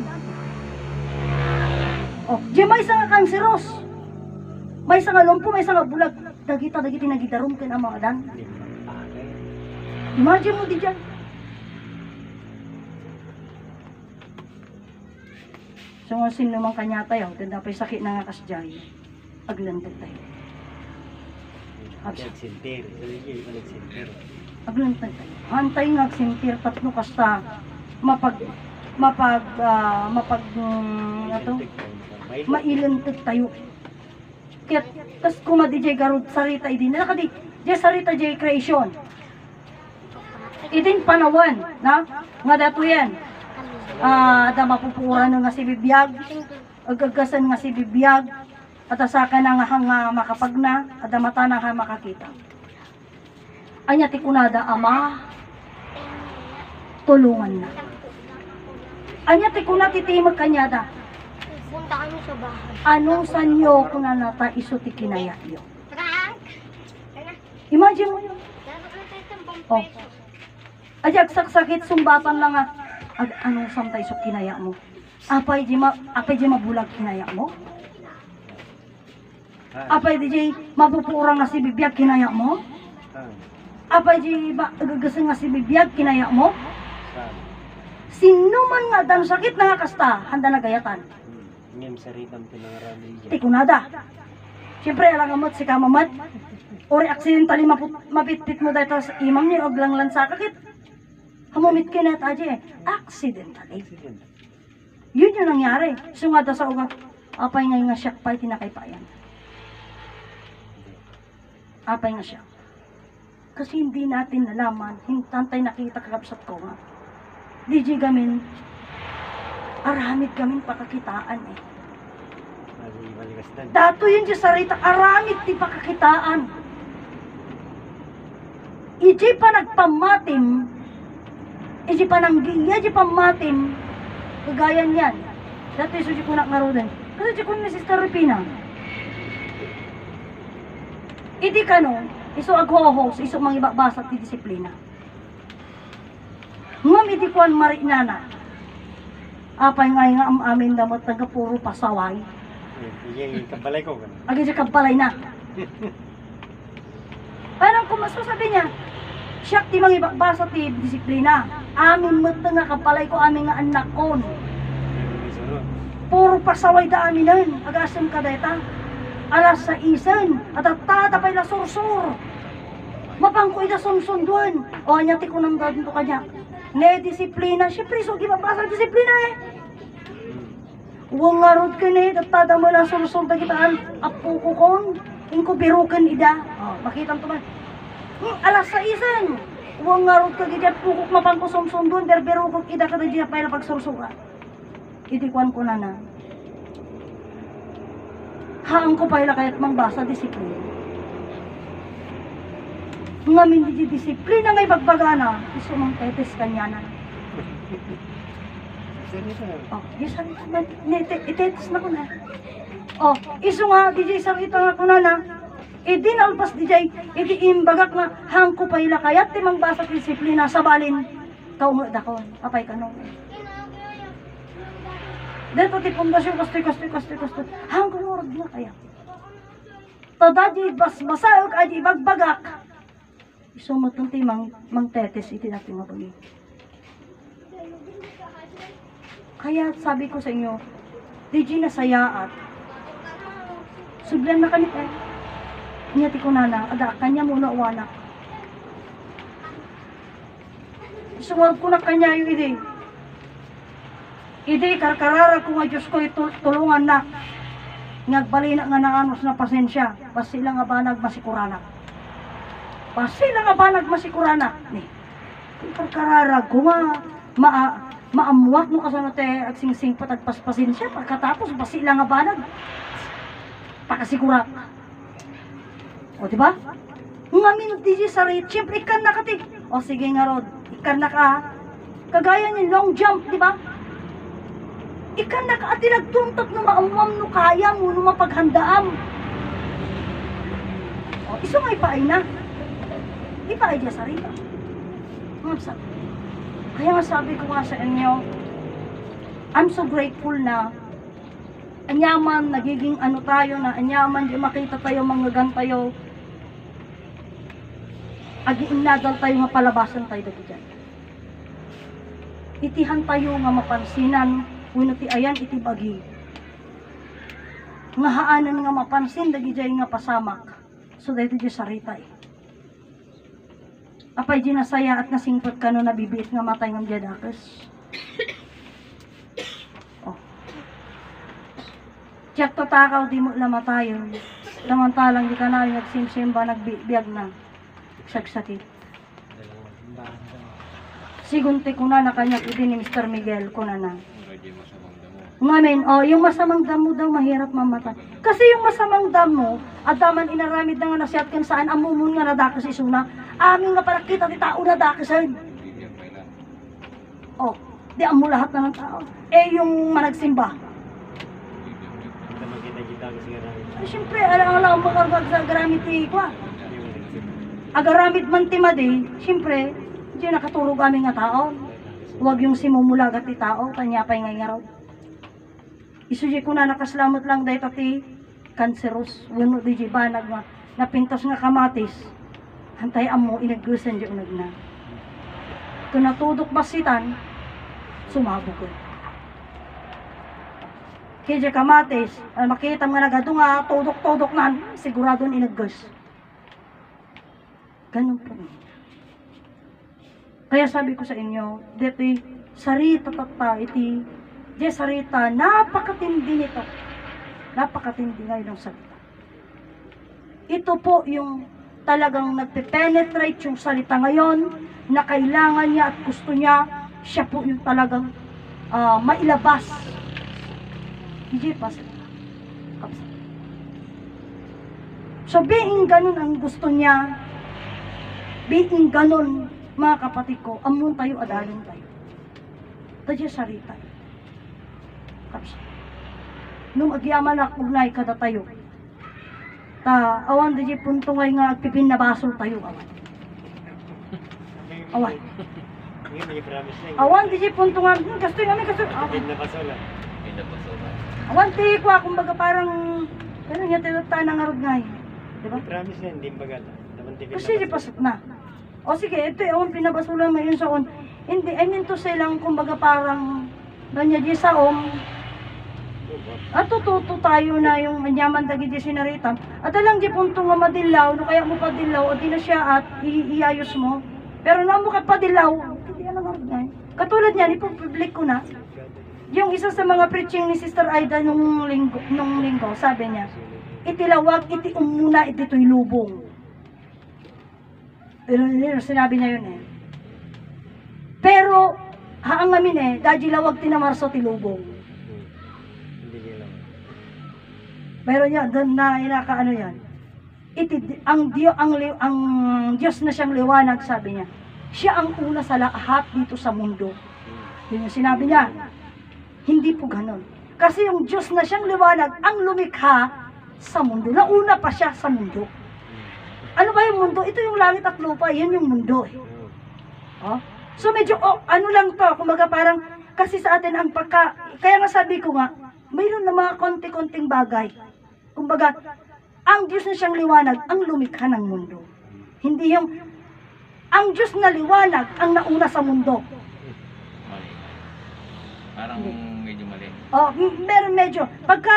Oh, di may isa nga kanseros. May isa nga lumpo, may isa nga bulag. Dagiti nagidaron ka na madan.
Hindi mo pare.
Imagine mo DJ. So nga sino man kanya tayo, tanda pa'y sakit na nga kasjay. Aglantag tayo.
Nagsintir. Hindi ko nagsintir.
Aglantag tayo. Hantay nga agsintir tatlo kasta mailantag tayo. Kaya tas kuma DJ garud sarita idin. Nakadi, di sarita J creation. Idin panawan, na? Nga dato yan. Ada mapupura na nga si bibiyag. Agagasan nga si bibiyag. At asaka na nga hanga makapagna. Ada mata na nga makakita. Anya ti kunada ama. Tulungan na. Anya ti kunada titimag kanyada.
Punta kami sa bahay.
Anong sanyo kung nata iso ti kinaya yo?
Frank! Tara,
Imagine mo yun.
dapat na tayo sa bang
Oh.
peso.
Ajag saksakit sumbatan lang nga. Anong samtay so kinaya mo? Apay di mabulag kinaya mo? Apay di mapupura nga si bibiyag kinaya mo? Apay di gagasin nga si bibiyag kinaya mo? Sino man nga dan sakit na nga kasta, handa na gayatan.
Ngem saritang pinangarami
Ti kunada. Siyempre alang amot si kamamat. Ori aksidentali mapitpit mo dahil sa imam niya og lang sa kakit. Hamumit ka na taje. Accidentally. Yun yung nangyari. Sungada sa ugang. Apay nga siyak pa'y tinakaypayan. Apay nga siya. Kasi hindi natin nalaman. Hintantay nakita kakabsat ko nga. DJ gamin. Aramid gamin pakakitaan eh. Dato yun di sarita. Aramid ti pakakitaan. Iji pa nagpamatim. Iji pa nanggiya. Iji pamatim. Kagaya niyan. Dato yung suji kunak nga roden. Kasi di ko ni Sister Rupina. Idi ka no. Iso aghohos. Iso mga ibabasat ti disiplina. Ngam iti kuan marinana. Apay nga amin damot taga puro pasaway.
Iya, kabalay ko.
Agi siya kabalay na. Parang kung masasabi niya, siyak ti mga ibabasa ti disiplina. Amin mo nga kapalay ko, amin nga anak ko. Puro pasaway da aminan. Agasam ka deta. Alas sa isan. At tatapay la sursur. Mapangkoy da sunsunduan. O anya ti kunang dadin to kanya. Ne disiplina. Siyempre, so ibabasa disiplina eh. Uwang ngarod ka na eh, tatada mo na sulusong tagitaan, apo ko kon, ingko birukan ida. Oh, makita mo man. Alas sa isan, uwang ngarod ka gidya, pukok mapangko sumsundun, berbirukok ida ka na dyan pa na pagsursuka. Itikwan ko na na. Haang ko pa ila kaya't mangbasa disiplina. Ngamin di disiplina ngay bagbagana, iso mang tetes kanya na. Oh, isa itetes na ko na. Oh, iso nga DJ sarita nga ko na. Idi nalpas DJ, idi imbagak nga hangko pa ila kayat timang basa disiplina sa balin. Kaungo dakon, apay kanong. Dito ti pundasyon kastoy. Hangko ngorod na kaya. Tada di basayog ay di bagbagak. Iso matunti mang tetes iti natin nga pagi. Kaya sabi ko sa inyo, DJ nasayaat. Suglan na kanit eh. Inyati ko nana, ada kanya muna uwanak. Sungod ko na kanya yung ide. Ide, karkarara ko nga Diyos ko tulungan na. Ngagbali na nga naanos na pasensya. Pasila nga banag masikuranak. Pasila nga banag masikuranak. Ni, karkarara ko nga maamuak no kasano te agsingsing patagpaspasin siya pagkatapos basi lang nga banag pakasikurak o diba ngamin di sarit siyempre ikan na kati o sige nga rod ikan na ka kagaya ni long jump diba ikan nakaatilag-tuntot no maamwam no kaya mo no mapaghandaam. O, iso nga ipaay na. Ipaay diya sa rita. Kaya nga sabi ko nga sa inyo, I'm so grateful na anyaman, nagiging ano tayo na anyaman, di makita tayo, mga gantayo. Agiinadal tayo nga palabasan tayo dito dyan. Itihan tayo nga mapansinan, wino ti ayan iti bagi. Nga haanan nga mapansin, dagi dyan nga pasamak. So dito dyan saritay. Apay di nasaya at nasingpot ka no nabibiit nga matay ng diyadakes. Oh. Tiyak tatakaw di mo lamatayon. Samantalang di ka na nagsimsimba, nagbibiyag na. Sagsakit. Sigunti ko na kanya iti ni Mr. Miguel ko na na. Ngayon, yung masamang damo daw mahirap mamatay. Kasi yung masamang damo, at daman inaramid na nga nasiyat kan saan amumun nga nadakas isuna, amin nga para kita ti tao nadakasan. Oh, di amo lahat na ng tao. Yung managsimba.
Kita makita-kita ko siya rin.
Ay, siyempre, alang makarwag sa agaramid ti kwa. Agaramid man ti madi, siyempre, di nakaturog aming nga tao. Huwag yung simumulagat ti tao, kanya pa'y ngay nga raw. Isuji ko na nakaslamot lang dahil pati kanseros, wano di banag nga, napintos nga kamatis. Hantay amo, inaggusan di unag na. Kung natudok basitan, sumabog ko. Kaya di kamatis, makita nga nagadunga, tudok-tudok na, siguradon inaggus. Ganun po. Kaya sabi ko sa inyo, dito sarita tata, iti Diyos sarita, napakatindi nito. Napakatindi ngayon ng salita. Ito po yung talagang nagpe-penetrate yung salita ngayon na kailangan niya at gusto niya, siya po yung talagang mailabas. Hindi pa sila. So being ganun ang gusto niya, being ganun mga kapatid ko, amun tayo, adalin tayo. Ito Diyos sarita. Nung agyaman na kugnay kada tayo. Ta awan di punto ngay nga agpipin na basol tayo awan. Awan.
Ngayon, may promise na.
Awan di punto nga kastoy kami kastoy.
Hindi na pasola.
Awan ti ko kumbaga parang ano nya tayo tanang arod ngay. Di ba?
May promise na, hindi bagata.
Kasi di pasok na. O sige, ito awan pinabasulan mo yun sa on. Hindi, I mean to say lang kumbaga parang nanya di sa at tututo tayo na yung manyaman dagi di sinaritam. At alang di punto nga madilaw, no kaya mo padilaw, o di na siya at iayos mo. Pero na mo ka padilaw, hindi alam nga rin. Katulad niyan, ipopublic ko na. Yung isa sa mga preaching ni Sister Aida nung linggo, sabi niya, itilawag, iti umuna, iti to'y lubong. Pero sinabi niya yun eh. Pero, haang amin dahil lawag tinamarso ti lubong. Pero yan, doon na inakaano yan. Ang Diyos na siyang liwanag, sabi niya. Siya ang una sa lahat dito sa mundo. Yun yung sinabi niya. Hindi po ganon. Kasi yung Diyos na siyang liwanag, ang lumikha sa mundo. Nauna pa siya sa mundo. Ano ba yung mundo? Ito yung langit at lupa, yun yung mundo eh. Oh? So medyo, ano lang to, kumbaga parang, kasi sa atin ang kaya nga sabi ko nga, mayroon na mga konti-konting bagay. Kumbaga, ang Diyos na siyang liwanag, ang lumikha ng mundo. Hindi yung, ang Diyos na liwanag, ang nauna sa mundo.
Mali. Parang medyo mali.
Meron medyo. Pagka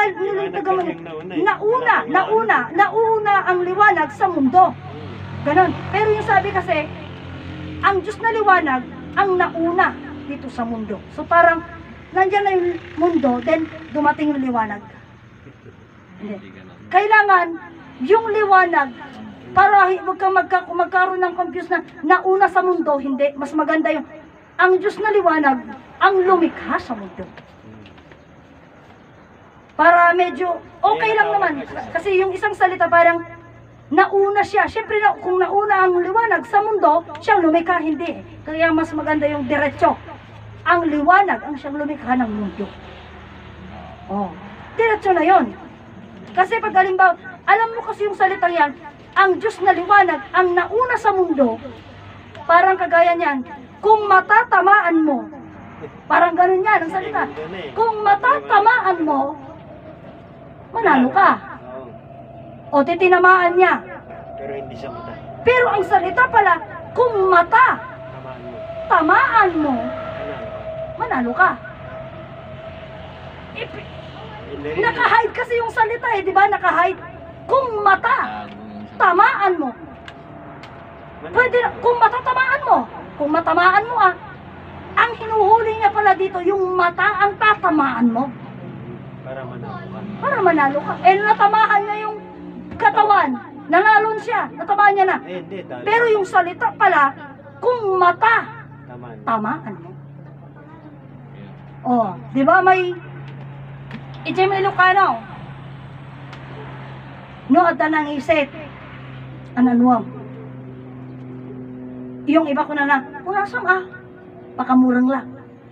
nauna ang liwanag sa mundo. Ganon. Pero yung sabi kasi, ang Diyos na liwanag, ang nauna dito sa mundo. So parang, nandyan na yung mundo, then dumating yung liwanag. Hindi. Kailangan, yung liwanag, para huwag kang magkaroon ng confuse na nauna sa mundo, hindi. Mas maganda yung, ang Diyos na liwanag, ang lumikha sa mundo. Para medyo, okay lang naman. Kasi yung isang salita parang, nauna siya. Siyempre, kung nauna ang liwanag sa mundo, siyang lumikha, hindi. Kaya mas maganda yung diretso. Ang liwanag ang siyang lumikha ng mundo. Oh, diretso na yon. Kasi pag halimbawa, alam mo kasi yung salitang yan, ang Diyos na liwanag, ang nauna sa mundo, parang kagaya niyan, kung matatamaan mo, parang ganun yan ang salita. Kung matatamaan mo, manalo ka.
Oo.
O titinamaan niya.
Pero hindi sa mata.
Pero ang salita pala, kung mata,
Tamaan mo.
tamaan mo,
Ano?
manalo ka.
Hindi rin.
Naka-hide kasi yung salita eh, di ba? Naka-hide. Kung mata,
Tago yung sa...
tamaan mo. Pwede na, kung matatamaan mo. Kung matamaan mo ang hinuhuli niya pala dito, yung mata ang tatamaan mo.
Para manalo ka.
Para manalo ka. Eh, natamahan niya yung katawan. Nanalon siya. Natamaan niya na.
Eh, hindi. Dahil
Pero yung salita pala, kung mata,
tamaan.
tamaan mo.
Yun.
Oh, di ba may Ijay Ilocano. No ada nang iset. Ananuam. Yung iba ko na kunasam pakamurang lang.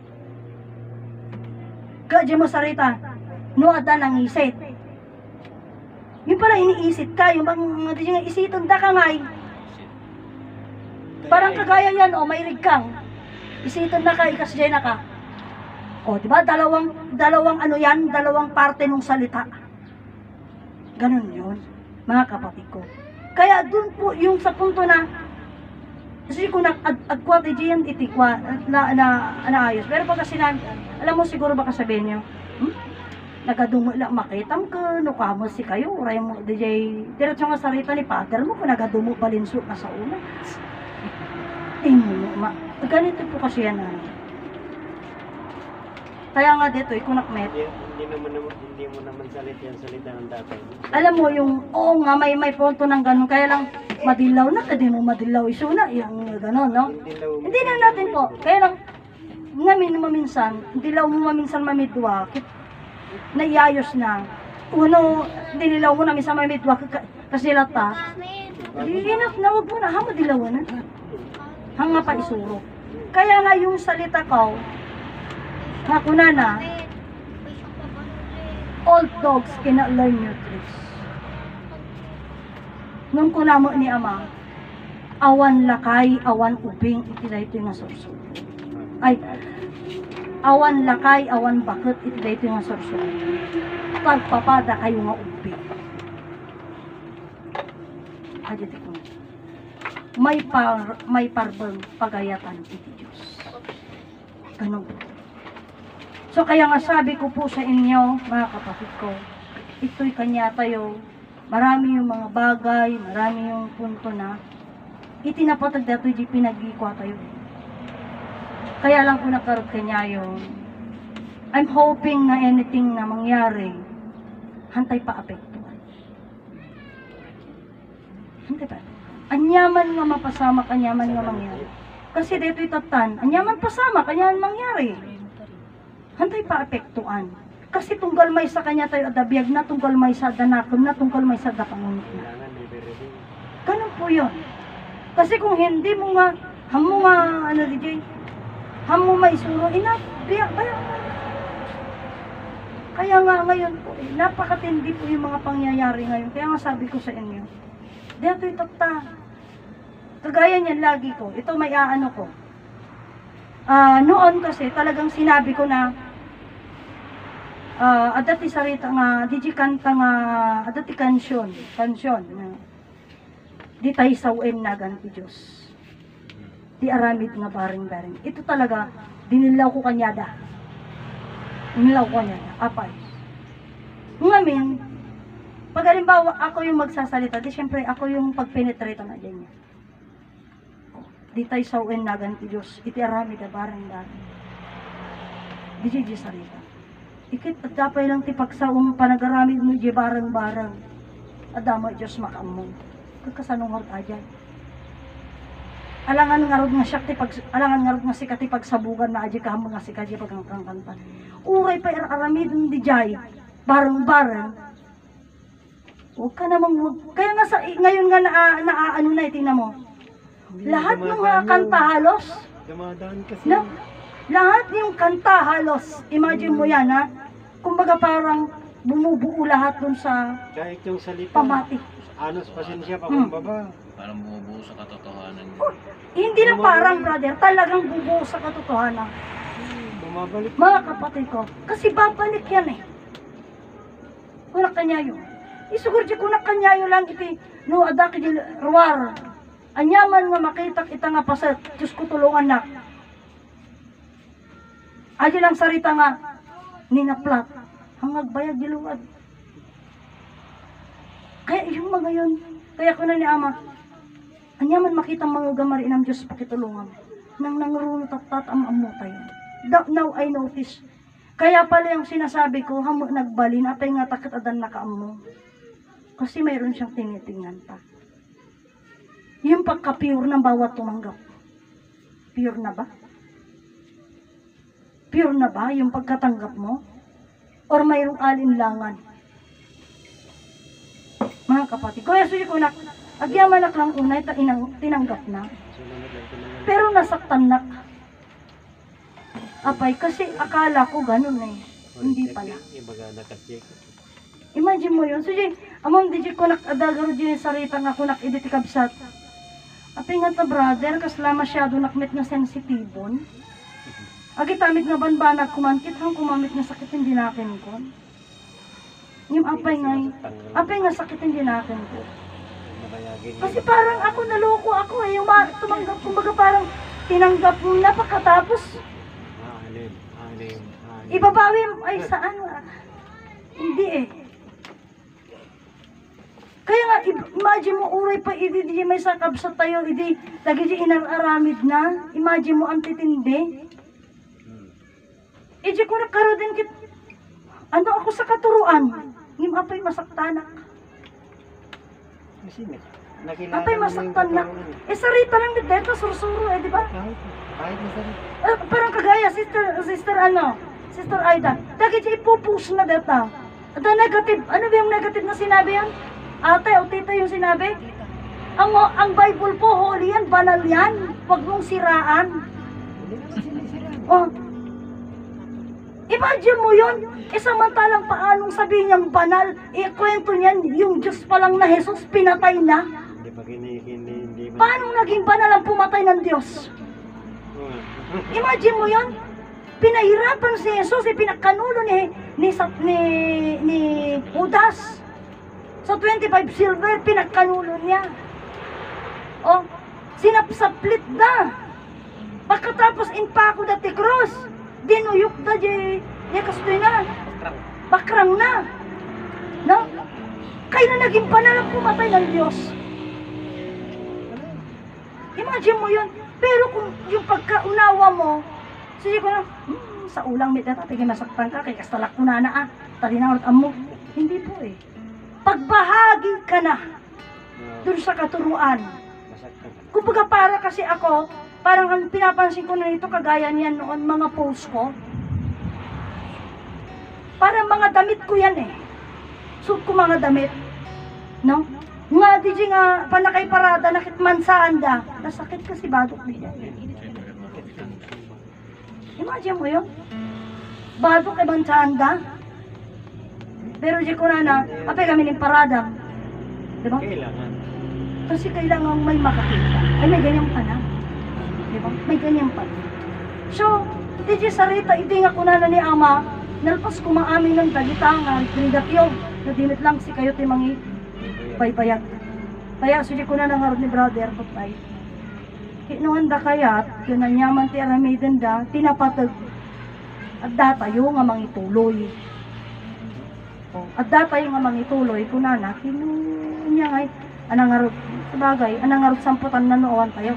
Kaje mo sarita. No ada nang iset. Yung pala iniisip ka, yung bang di nga isiton da ka ngay. Parang kagaya yan, may rigkang. Isiton na ka, ikasjay na ka. O, di ba? Dalawang ano yan, dalawang parte ng salita. Ganun yun, mga kapatid ko. Kaya dun po yung sa punto na, kasi kung agkwat, diyan itikwa, na ayos. Pero pagka sinabi, alam mo siguro baka sabihin nyo, nagadumo lang makitam ka, no kamo si kayo, uray mo, DJ, diretso nga sarita ni Pater mo, kung nagadumo balinso ka sa una. Ganito po kasi yan. Kaya nga dito, ikunakmet.
Hindi mo naman salita ng tatay mo.
Alam mo yung, oo nga, may punto ng ganun. Kaya lang, madilaw na, kasi mo madilaw isuna, yung ganun, no? Hindi na natin po. Kaya lang, ngamin maminsan, dilaw mo maminsan mamidwa, naiayos na. Uno, dinilaw mo na minsan mamidwa, kasi lata. Enough na, wag mo na, madilawan na. Hanga pa isuro. Kaya nga yung salita ko, hakuna na, old dogs cannot learn new tricks. Nung kunamo ni Ama, awan lakay, awan ubing, iti nga sorso. Ay, awan lakay, awan bakit, iti nga sorso. Pagpapada kayo nga ubing. Aditi ko. May parbang pagayatan iti Diyos. Ganun. So kaya nga sabi ko po sa inyo, mga kapatid ko, ito'y kanya tayo, marami yung mga bagay, marami yung punto na itinapatag dato di pinagikwa tayo. Kaya lang po nakaroon kanya yung I'm hoping na anything na mangyari, hantay pa apektuhan. Hantay pa. Anyaman nga mapasama, anyaman nga mangyari. Kasi dito itatan, anyaman pasama, anyaman mangyari. Hantay pa apektuan. Kasi tunggal may sa kanya tayo adabiyag na, tunggal may sa danakom na, tunggal may sa dapangunit na.
Kailangan may bereding.
Ganun po yun. Kasi kung hindi mo nga, hamo nga, DJ, hamo may suro, kaya nga ngayon po, napakatindi po yung mga pangyayari ngayon. Kaya nga sabi ko sa inyo, dito itata. Kagaya niyan lagi ko, ito may aano ko. Noon kasi talagang sinabi ko na adati sarita nga di kanta nga adati kansyon di tayo sawen na ganti Diyos di aramid nga baring-baring. Ito talaga dinilaw ko kanyada apay ngamin pag halimbawa ako yung magsasalita di syempre ako yung pagpenetrate na dyan niya di tayo sawen na ganti Diyos iti aramid na baring-baring di sarita. Ikit at dapay lang ti pagsaong panagaramid mo di barang-barang. Adama Diyos makamong. Kakasanong ajan. Alangan nga rod nga siya alangan nga rod nga sika ti pagsabugan na aji ka nga sika di pagkangkanta. Uray pa aramid di jay. Barang-barang. Huwag ka namang huwag. Kaya nga sa ngayon nga naaano na itingnan mo. Lahat ng kanta halos.
Dumadaan kasi.
No? Lahat yung kanta halos, imagine mo yan ha, kumbaga parang bumubuo lahat dun sa
Kahit yung salita.
pamati.
Anos pasensya pa
Hmm.
baba.
Parang bumubuo sa katotohanan niya.
Oh, hindi lang parang brother, talagang bubuo sa katotohanan.
Bumabalik.
Mga kapatid ko, kasi babalik yan eh. Kunak kanyayo. Isugur di kunak kanyayo lang iti no adak di ruar. Anyaman nga makita kita nga pasat, Diyos ko tulungan na. Adi lang sarita nga, ninaplat, hangag bayag di luwad. Kaya yung mga yun, kaya ko na ni Ama, anyaman makita mga gamari ng Diyos pakitulungan. Nang nangrunot at amamutay. Now I notice. Kaya pala yung sinasabi ko, hamo nagbalin, apay nga takot adan nakaamo. Kasi mayroon siyang tinitingnan pa. Yung pagka-pure ng bawat tumanggap. Pure na ba? Pure na ba yung pagkatanggap mo? Or mayroong alinlangan? Mga kapatid, kaya suyo ko na, agyaman na lang unay, tinanggap na. Pero nasaktan na. Apay, kasi akala ko ganun eh. Hindi pala.
Ibaga nakacheck.
Imagine mo yun. So, among di ko nakadagaro dyan sarita nga ko nakiditi-kabsat. Apay nga ta brother, kasla masyado nakmet nga sensitibon. Agi tamit nga banbanag kumankit, hang kumamit nga sakit hindi nakin ko. Yung apay nga sakit hindi nakin ko. Kasi parang ako naloko ako eh. Yung tumanggap, kumbaga parang tinanggap mo na pagkatapos.
Alim.
Ibabawi ay saan? Hindi eh. Kaya nga, imagine mo, uray pa, idi may sakab sa tayo, idi, lagi di inararamid na. Imagine mo, ang titindi. Idi ko nakaro din kit, ano ako sa katuruan? Ngim apay masaktanak.
Kasi nakilala
Apay
mo na yung
masaktanak.
katawan.
Eh, sarita lang din, dito, sursuro eh, di ba?
Kahit na sarita.
Parang kagaya, Sister Aida, dagit siya ipupus na data. At ang negative, ano ba yung negative na sinabi yan? Ate o tita yung sinabi? Ang Bible po, holy yan, banal yan. Huwag mong siraan. Oh. Imagine mo yun, samantalang paanong sabihin niyang banal, kwento niyan, yung Diyos palang na Jesus, pinatay na.
Hindi pa hindi pa.
Paano naging banal ang pumatay ng Diyos? Imagine mo yun, pinahirapan si Jesus, pinakanulo ni Judas. Sa 25 silver, pinakanulo niya. O, sinapsaplit na. Pagkatapos impako dati cross, dinuyok na di kastoy na. Bakrang na. No? Kaya na naging banal ang pumatay ng Diyos. Imagine mo yun. Pero kung yung pagkaunawa mo, sige ko na, sa ulang may data, tigil masaktan ka, kay kastalak ko na talinawat amo. Hindi po eh. Pagbahagi ka na dun sa katuruan. Kumbaga para kasi ako, parang ang pinapansin ko na ito, kagaya niyan noon, mga post ko. Parang mga damit ko yan eh. Suot ko mga damit. No? Nga di nga panakay parada, nakitmansaan da. Nasakit kasi badok niya. Imagine mo yun? Badok kay mansaan da. Pero di ko na, apay kami ng parada. Diba?
Kailangan.
Kasi kailangan may makakita. Ay, may ganyang pa na. Diba? May ganyang pa. So, di sarita, hindi nga ko na ni Ama, nalpas ko maamin ng dagitangan, trindatyog, na dinit lang si kayo timangi, baybayag. Kaya, so di ko na nangarod ni brother, patay. Kinuhanda kayat, kinanyaman ti aramiden da, tinapatag, at datayo nga mangituloy. At datayo nga mangituloy, kunana, kinunya ngay, anangarod, sabagay, anangarod samputan na nooan tayo.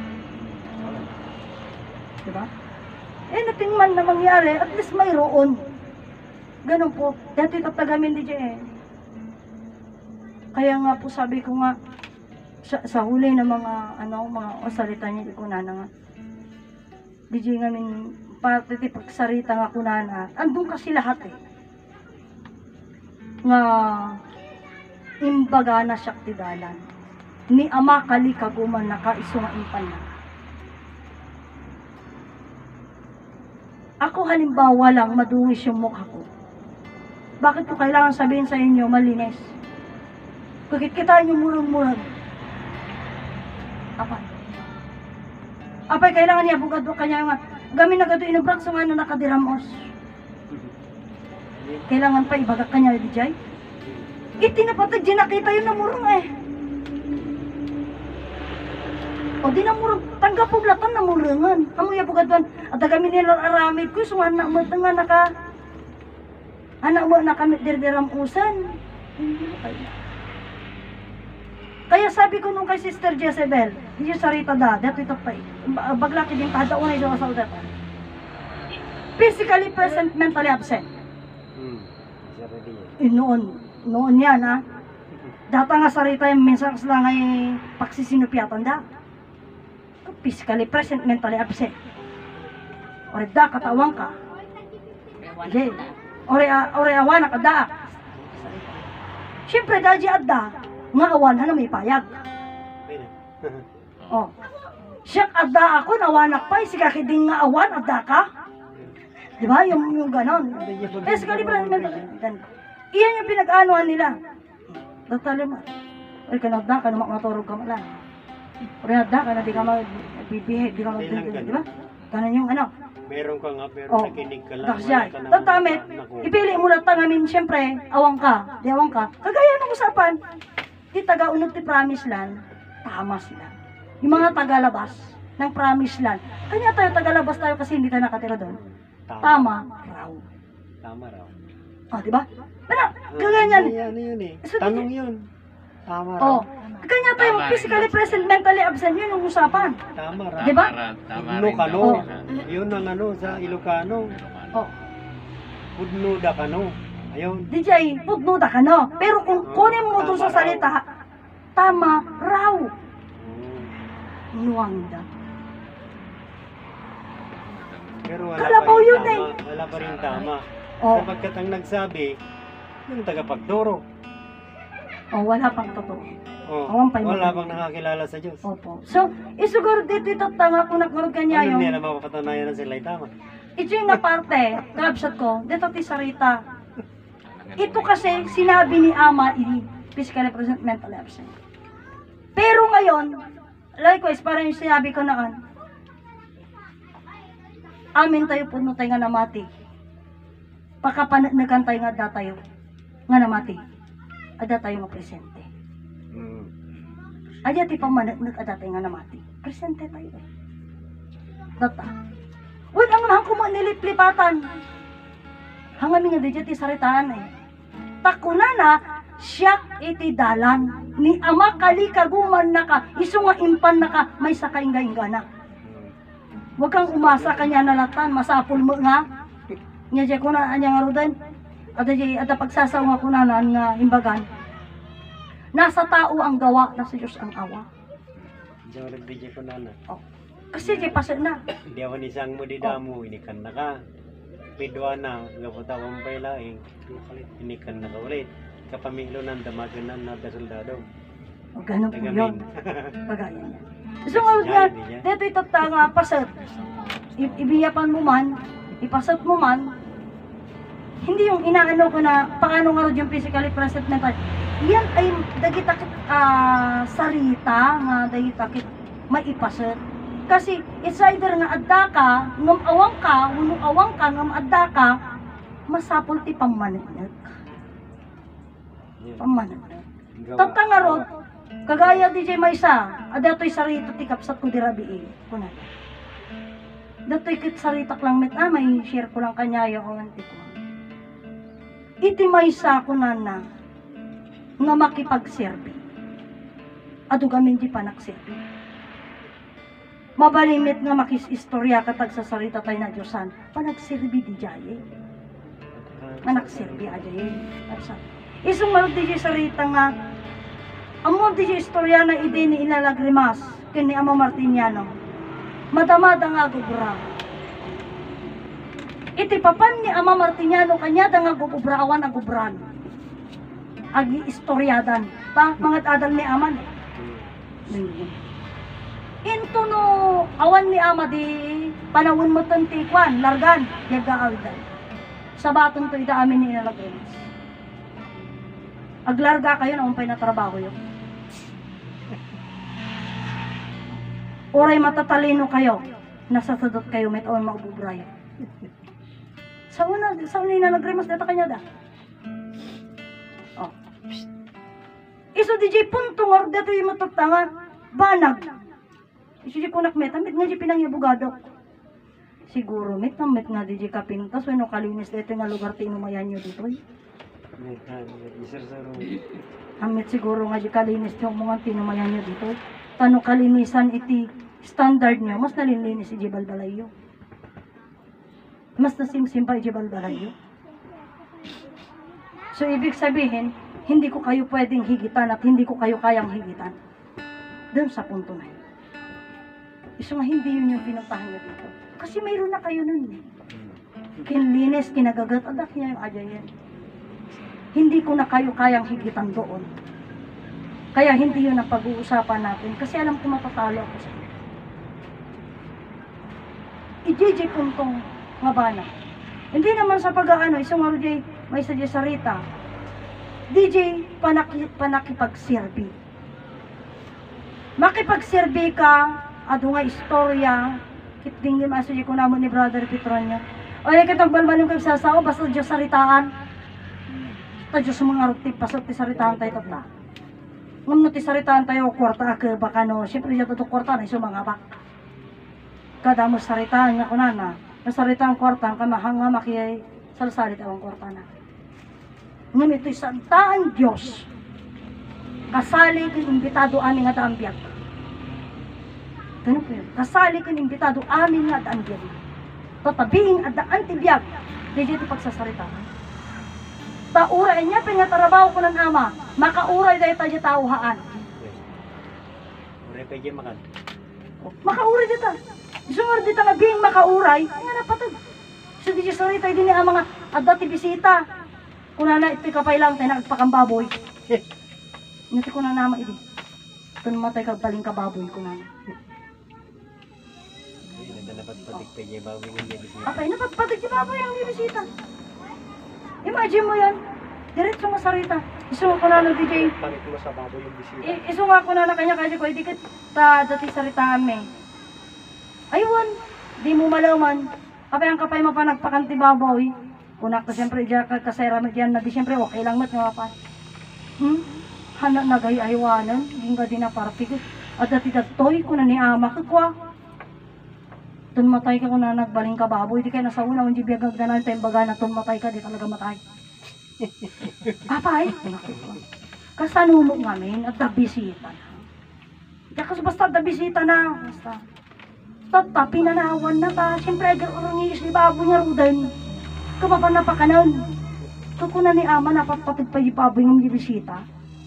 Diba? Eh, natingman na mangyari, at least mayroon. Ganun po, dati tatagamin di eh. Kaya nga po sabi ko nga, sa huli ng mga, mga salita niya, di ko na nga. Di nga min, pati pagsarita nga kunana, andun kasi lahat eh. Nga, imbaga na syaktidalan. Ni Ama kali kaguman na kaisunga impan na. Ako halimbawa lang, madungis yung mukha ko. Bakit ko kailangan sabihin sa inyo malinis? Bakit kita nyo murag-murag? Apay kailangan niya bugad o kanya nga gamin na gato inubrak so nga na nakadiramos. Kailangan pa ibagak kanya di jay. Iti na patag di nakita yun na murong eh. O di na murong tanggap po blatan na murangan. Amo ya bugadwan at gamin nila aramid ko so nga mo nga naka anak mo na kami dirdiram usan. Hindi mo kayo. Kaya sabi ko nung kay Sister Jezebel, di siya sarita da, dato ito pa, baglaki din kada unay sa kasalda pa. Physically present, mentally absent. Noon yan ha. Data nga sarita yung minsan sila ngay pagsisinupyatan da. Physically present, mentally absent. Ore da, katawang ka. Ore awan ka da. Siyempre da di adda. Nga awan na may payag. Oh. Siyak adda ako, nawanak pa, sikakiding nga awan, adda ka. Diba? Yung ganon. Physically present. Iyan yung pinag-anuhan nila. Datali mo. Ay, kanadda ka, maturog ka malang. Pero adda ka na di ka magbibihig, di ka magbibihig, diba? Ganon yung ano.
Meron ka nga, pero nakinig ka lang.
Daksya. Tatamit, ipili mo lang tangamin, siyempre, awang ka, di awang ka. Kagaya ng usapan. Di taga-unod ti promise land, tama sila. Yung mga tagalabas ng promise land. Kanya tayo tagalabas tayo kasi hindi tayo nakatira doon. Tama raw.
Tama raw.
O, di ba? Pero, kaganyan.
Ano yun eh. Tanong yun. Tama raw.
O, kanya tayo
Tama,
physically present, mentally absent, yun yung usapan.
Tama raw.
Di ba?
Tama
Udno
rin
ka
daw.
no.
Oh.
Yun ang ano sa Ilocano.
O,
Udno da ka no. Ayun.
DJ, pudnuda ka no. Pero kung kunin mo doon sa salita, tama raw. Nuwangda.
Pero wala
Kalabaw
pa rin
yun
tama.
eh.
Wala pa rin tama.
Oh.
Sapagkat ang nagsabi, yung tagapagturo.
O, wala pang totoo.
Oh,
Awang pa yun.
wala bang nakakilala sa Diyos.
Opo. So, isuguro dito ito tanga kung nagkaroon kanya
Ano
yung
nila mapapatunayan na sila ay tama?
ito yung nga parte, caption ko, dito ti sarita. Ito kasi sinabi ni Ama ini physically present, mentally absent. Pero ngayon, likewise, parang yung sinabi ko noon, amin tayo po tayo nga namati. Pagkapanagkan tayo nga tayo nga namati. Ada tayo nga presente. Ada ti pamanagnak ada tayo nga namati. Presente tayo eh. Data. Huwag ang mahang kumaniliplipatan. Hangami nga di ti saritaan eh. Takuna na, siyak iti dalan. Ni ama kalikaguman na ka, iso nga impan na ka, may sakainga-inga na. Huwag kang umasa kanya nalatan, masapul mo nga. Nga dyan ko na, anya nga rudan. At pagsasaw nga ko na nga imbagan. Nasa tao ang gawa, nasa Diyos ang awa.
Diyan nag-DJ ko na na.
Oh. Kasi di pasal na.
Di ako nisang mo di damo, inikan na ka. Pidwa na, gaputa kong pailaing. Inikan na ka ulit. Kapamilo ng damagan na soldado.
O ganun po
Tagamin.
yun. Pagaya niya. So nga, dito ito nga pasat. Ibiyapan mo man, ipasat mo man, hindi yung inaano ko na paano nga yung physically present mental. Yan ay dagitakit sarita nga dagitakit maipasat. Kasi it's either nga adda ka, ngam awang ka, unong awang ka, ngam adda ka, masapol ti pamanagnak. Pamanagnak. Tatangarod, kagaya DJ Maysa, adato'y sarita ti kapsat ko dirabiin. Kuna. Dato'y kit sarita lang met, may share ko lang kanya yung anti ko. Iti Maysa ko na nga makipagserbi. Ado gamin di pa nagserbi. Mabalimit nga makisistorya katag sa sarita tayo na Diyosan, panagserbi di jaye. Managserbi ajaye. Isang marot di sarita nga, amo di istorya na ide ni Inalagrimas, kini Ama Martiniano, madamada nga gubra. Iti papan ni Ama Martiniano, kanya da nga gugubrawan ang gubran. Agi istoryadan, ta, mga adal ni Aman. Into no awan ni Ama di panawon mo tantikwan, largan, yaga aldan. Sa batong to ida amin ni Inalagrimas. Aglarga kayo na umpay na trabaho yun. Oray matatalino kayo, nasasadot kayo, may taon maububrayo. Sa una na nagremas data kanya da. Oh. Iso DJ punto nga, dito yung matutanga, banag. Iso di kunak met, amit nga di pinangyabugado. Siguro, met nga DJ kapintas, wano kalinis dito nga lugar tinumayan nyo dito. Amit siguro nga di kalinis yung mga tinumayan nyo dito. Tano kalinisan iti standard nyo, mas nalilinis si Jibal Balayo. Mas nasimsim pa Jibal Balayo. So, ibig sabihin, hindi ko kayo pwedeng higitan at hindi ko kayo kayang higitan. Doon sa punto na yun. So nga, hindi yun yung pinuntahan niya dito. Kasi mayroon na kayo nun eh. Kinlinis, kinagagat, adak niya yung ajayan. Hindi ko na kayo kayang higitan doon. Kaya hindi yun ang pag-uusapan natin. Kasi alam ko matatalo ako sa inyo. I-JJ puntong nga bana. Hindi naman sa pag-aano, isang RJ, may sadya sarita. DJ, panakipagserbi. Makipagserbi ka, ado nga istorya, kitingin masadya ko naman ni Brother Petronio. O yung kitang balbalong kang sasao, basta Diyos saritaan. Basta Diyos mga rutip, basta ti saritaan tayo tata. Ngam no ti saritaan tayo, kwarta ka, baka no, siyempre dito to kwarta na iso mga bak. Kada mo saritaan nga kunana, nasaritaan kwarta, kamahanga makiyay, salsalit awang kwarta na. Ngunit ito'y santaan Diyos. Kasali kong imbitado amin nga daang biyag. Ganun po yun. Kasali kong imbitado amin nga daang biyag. Tatabihin at daan ti biyag. Di dito pagsasarita. Tauray niya, pingatarabaho ko ng ama. Makauray dahil tayo tauhaan.
Uray pa dyan makan.
Makauray dito. Isungar dito nga bing makauray. Ay nga napatag. So di siya sarita, hindi niya mga adat ti bisita. Kuna na iti kapay lang tayo nagpakambaboy. Nati ko na nama idi. Ito matay ka baling kababoy ko na.
Dapat patik pa baboy ng bibisita.
Apay na patik si baboy ang bibisita. Imagine mo yan. Diretso nga sarita. Iso ko na ng DJ.
Palit mo sa baboy yung bisita.
Iso nga ko na kanya kasi ko. Hindi kita dati saritaan me. Aywan. Di mo malaman. Apay ang kapay mo pa nagpakanti baboy. Kunak na siyempre dyan kasera mo dyan na di siyempre okay lang mat nga pa. Hana nagay-aywanan, hindi nga din na partik. At dati datoy ko na ni ama kakwa. Doon matay ka kung na nagbaling ka baboy, di kayo nasa una, hindi biyagag na natin baga na doon matay ka, di talaga matay. Apay, kasanumok ngamin at dabisita na. Diyan basta dabisita na, basta. Tata, pinanawan na ta, siyempre agad-orangis ni baboy nga rudan. Kapapan na pa kanan. Kukunan ni ama napapatid pa yung baboy ng bisita.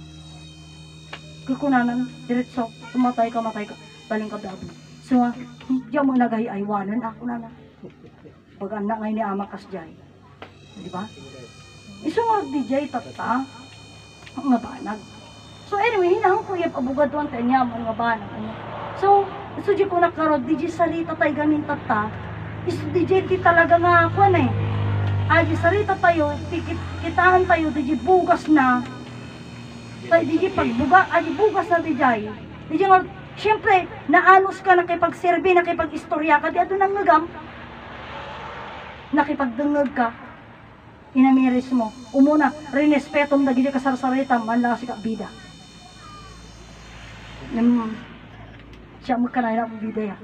Kukunanan, diretso, tumatay ka, baling ka baboy. So, diyan mo nagay-aywanan ako na na. Pag anak ngayon ni ama kasjay. Di ba? Iso nga DJ tata, mga banag. So anyway, hinahang ko yung abugatuan tayo niya, mga banag. So di ko nakarod, DJ salita tayo gamin tata. Iso DJ di talaga nga ako na eh. Ay, sarita tayo, kitahan tayo, DJ bugas na. Tayo DJ pagbuga, ay bugas na DJ. DJ nga, siyempre, naanos ka, nakipagserbi, nakipag-istorya ka, di ato nang ngagam. Nakipagdungag ka, inamiris mo. Umuna, rinespetom na DJ kasarsarita, manlang si kabida. Siya magkanay na bida ya.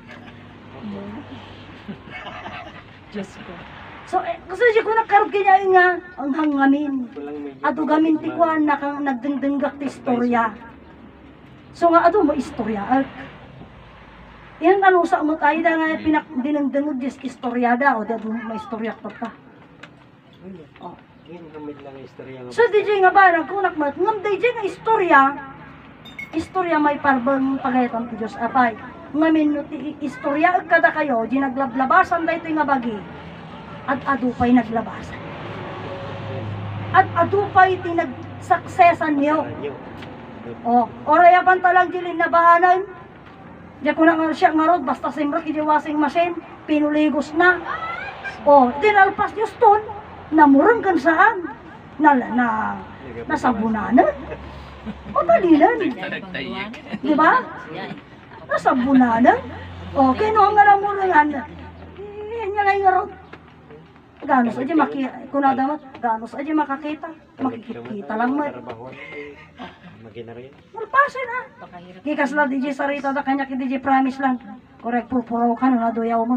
Diyos ko.
So, gusto siya ko nakarot kanya nga, ang hangamin. Ato gamin tikuan na kang nagdengdenggak ti istorya. So nga ato mo istorya. Yan ano sa mo tayo na nga dinengdengog dis istoryada o dado mo istorya ta. Oh.
Yan hamid lang istorya nga.
So DJ nga ba nagkunak mat ngam DJ nga istorya may parbang pagayatan ti Dios apay. Ngamin no ti istorya ag kada kayo ginaglabasan daytoy nga bagi. At adupay naglabasan. At adupay tinagsaksesan niyo. O, orayapan talang dilin na bahanan. Diya ko na nga siya nga rod, basta simrak di washing machine, pinuligos na. O, dinalpas niyo stone, namurang kan saan. nasabunanan. Matalinan.
Nagtayik.
Di ba? Nasabunanan. Okay, no, ang nga mo lang. Yan nga nga ron. Ganos aja kunada mo, ganos aja makakita. Makikita lang mo.
Magina rin.
Malpasin ha. Kikas lang DJ Sarita da kanya ki DJ Promise lang. Korek purpuraw ka na doyaw mo.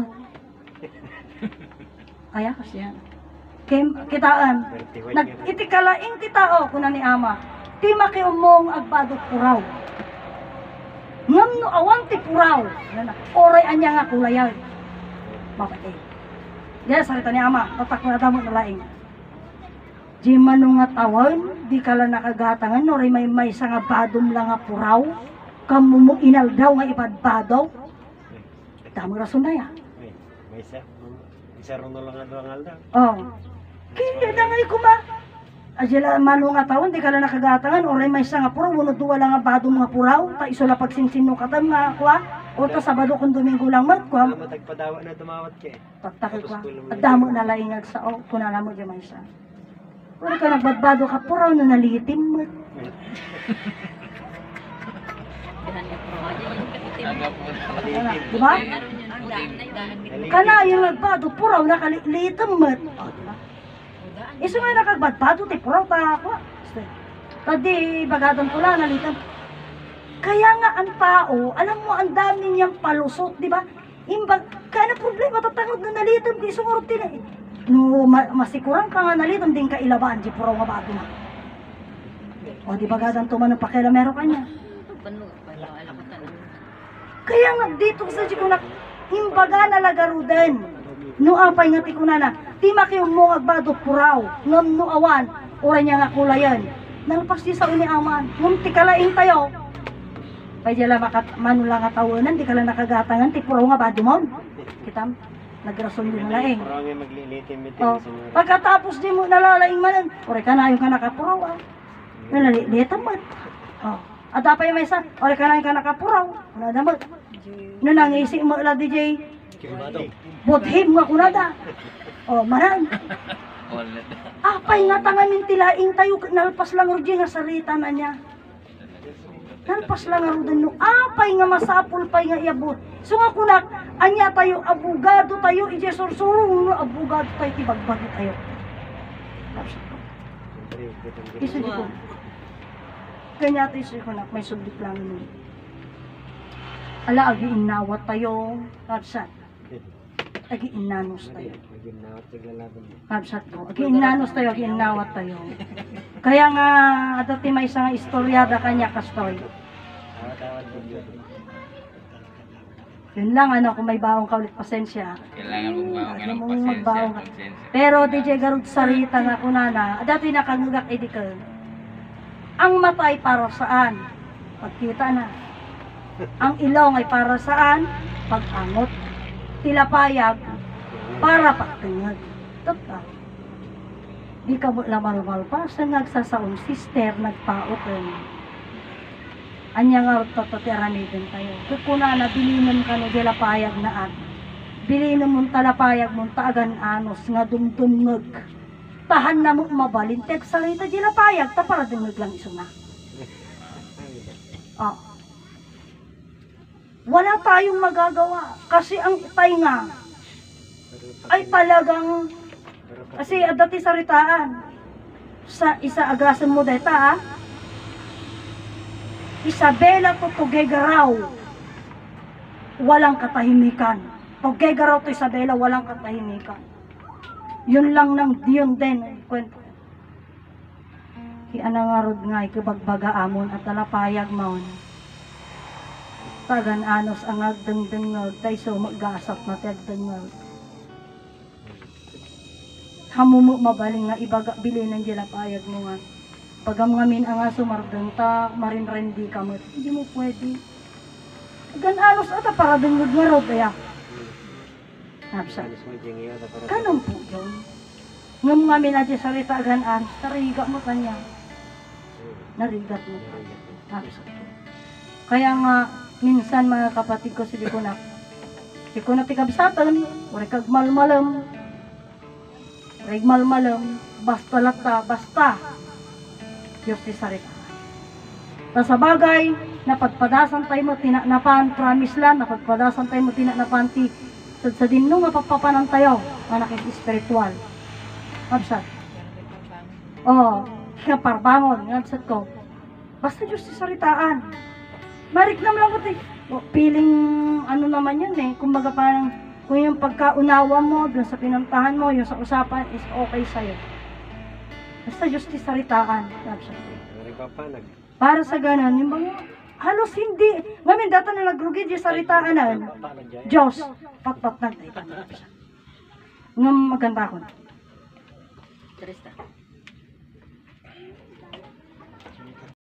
Kaya kasi yan. Kitaan. Itikalaing kitao kuna ni ama. Ti makiumong agbadot puraw. Ngam no awan ti puraw. Oray anya nga kulayan. Mapatay. Yes, sarita ni ama. Tatak na damo na laing. Di manong nga tawan, di ka lang nakagatangan, no, may sa nga badom lang nga puraw, kamu mo inaldaw nga ipadbadaw. Damo rason na ya.
May isa ron lang nga doang alda.
Oh. Kaya na nga ikuma. Ajala manong nga tawan, di ka lang nakagatangan, o may sa nga puraw, unod duwa lang nga badom nga puraw, ta iso la pagsinsin no katam nga kuha, o ta Sabado kung Domingo lang mat, kuha.
Matagpadawa na dumawat ka eh.
Pagtakil kuha. At damo na laingag sa o, kunala mo di may sa. Wala ka nagbadbado ka puraw na nalitim mo. Diba? Kana yung nagbado puraw na kalitim mo. Iso nga nakagbadbado ti puraw ta ako. Tadi bagadon ko lang nalitim. Kaya nga ang tao, alam mo ang dami niyang palusot, di ba? Imbag, kaya na problema tatangod na nalitim di sumurot din eh. No, masikuran ka nga nalitom din ka ilabaan, di puraw nga bago na. O, di ba gadang tumanong pakilamero ka niya? Kaya nga dito sa di ko na, imbaga na lagarudan. No, apay nga ti ko na, di makiyong mo agbado puraw, ngam no awan, ora niya nga kulayan. Nalpas di sa uniaman, ngam ti kalaing tayo. Pwede lang manula nga tawanan, di ka lang nakagatangan, ti puraw nga bado mo. Kitam? Nagrason din laing.
Puraw nga maglilitim ito.
Oh, pagkatapos di mo nalalaing manan, ore ka na yung ka nakapuraw ah. Nalalitan mo. Oh, at dapat yung may isa, ore ka na yung ka nakapuraw. Wala naman. Nanangisi mo la DJ. Bothim nga kunada. Oh, manan. Apay nga tanganin tilaing tayo, nalpas lang rudi nga sarita na niya. Nalpas lang nga rudi no, apay nga masapul pay nga iabot. So nga kunak, anya tayo, abogado tayo, ije sursurong, abogado tayo, tibagbagi tayo. Iso di ko. Kanya tayo iso ko nak, may sublik lang mo. Ala, agi inawat tayo, kapsat. Agi inanos tayo. Kapsat ko, agi inanos tayo, agi inawat tayo. Kaya nga, adati may isang istoryada kanya kastoy. Yun lang, ano, kung may baong ka ulit, pasensya.
Kailangan mong
Ano
baong
mong magbaong ka.
pasensya.
Pero DJ Garud sarita nga kunana, dati nakangugak edikal. Ang mata ay para saan? Pagkita na. Ang ilong ay para saan? Pag-angot. Tilapayag para pagtingag. Totoo. Di ka mo lamal-mal pa sa nagsasaong sister, nagpaopen. Anya nga tatatiranigan tayo. Kukuna na bilinan ka no dilapayag na at. Bilinan mong talapayag mong taagan anos nga dumdumngag. Tahan na mo mabalin. Tek salita dilapayag ta para dungag lang iso na. Oh. Wala tayong magagawa. Kasi ang tainga ay talagang kasi dati saritaan sa isa agasan mo deta ha. Isabela to Tugegaraw, walang katahimikan. Tugegaraw to Isabela, walang katahimikan. Yun lang ng diyon din, kwento. Kaya nga rod nga, ikibagbaga amon at talapayag maon. Tagan anos ang agdengdengag, tayo so mag-asap na tagdengag. Hamumo mabaling nga ibaga, bilin ng dilapayag mo nga. Pagam ngamin ang aso mardenta, marinrendi ka mo, hindi mo pwede. Gan-alos ata para dungod nga raw kaya. Napsa. Kanang po yun. Ngam ngamin na dyan sarita gan-alos, tariga mo kanya. Narigat mo. Napsa. Kaya nga, minsan mga kapatid ko, si ko na tikabsatan, wala kag malmalam. Wala malmalam, basta lata, basta. Diyos ti sarita. Ta sa bagay, napagpadasan tayo mo tinanapan, promise lang, napagpadasan tayo mo tinanapan ti sa dinno nga pagpapanan tayo, anak espiritual. Absat. Oh, nga parbangon, nga absat ko. Basta Diyos ti saritaan. Mariknam lang ko ti. Feeling ano naman yun eh, kumbaga parang kung yung pagkaunawa mo, dun sa pinuntahan mo, yung sa usapan is okay sa'yo. Basta Diyos ti saritaan. Absat.
Nagpapanag.
Para sa ganon, yung mga halos hindi. Ngamin, data na nagrugi di saritaanan. Diyos, patpat na tayo. Nga maganda ko.
Trista.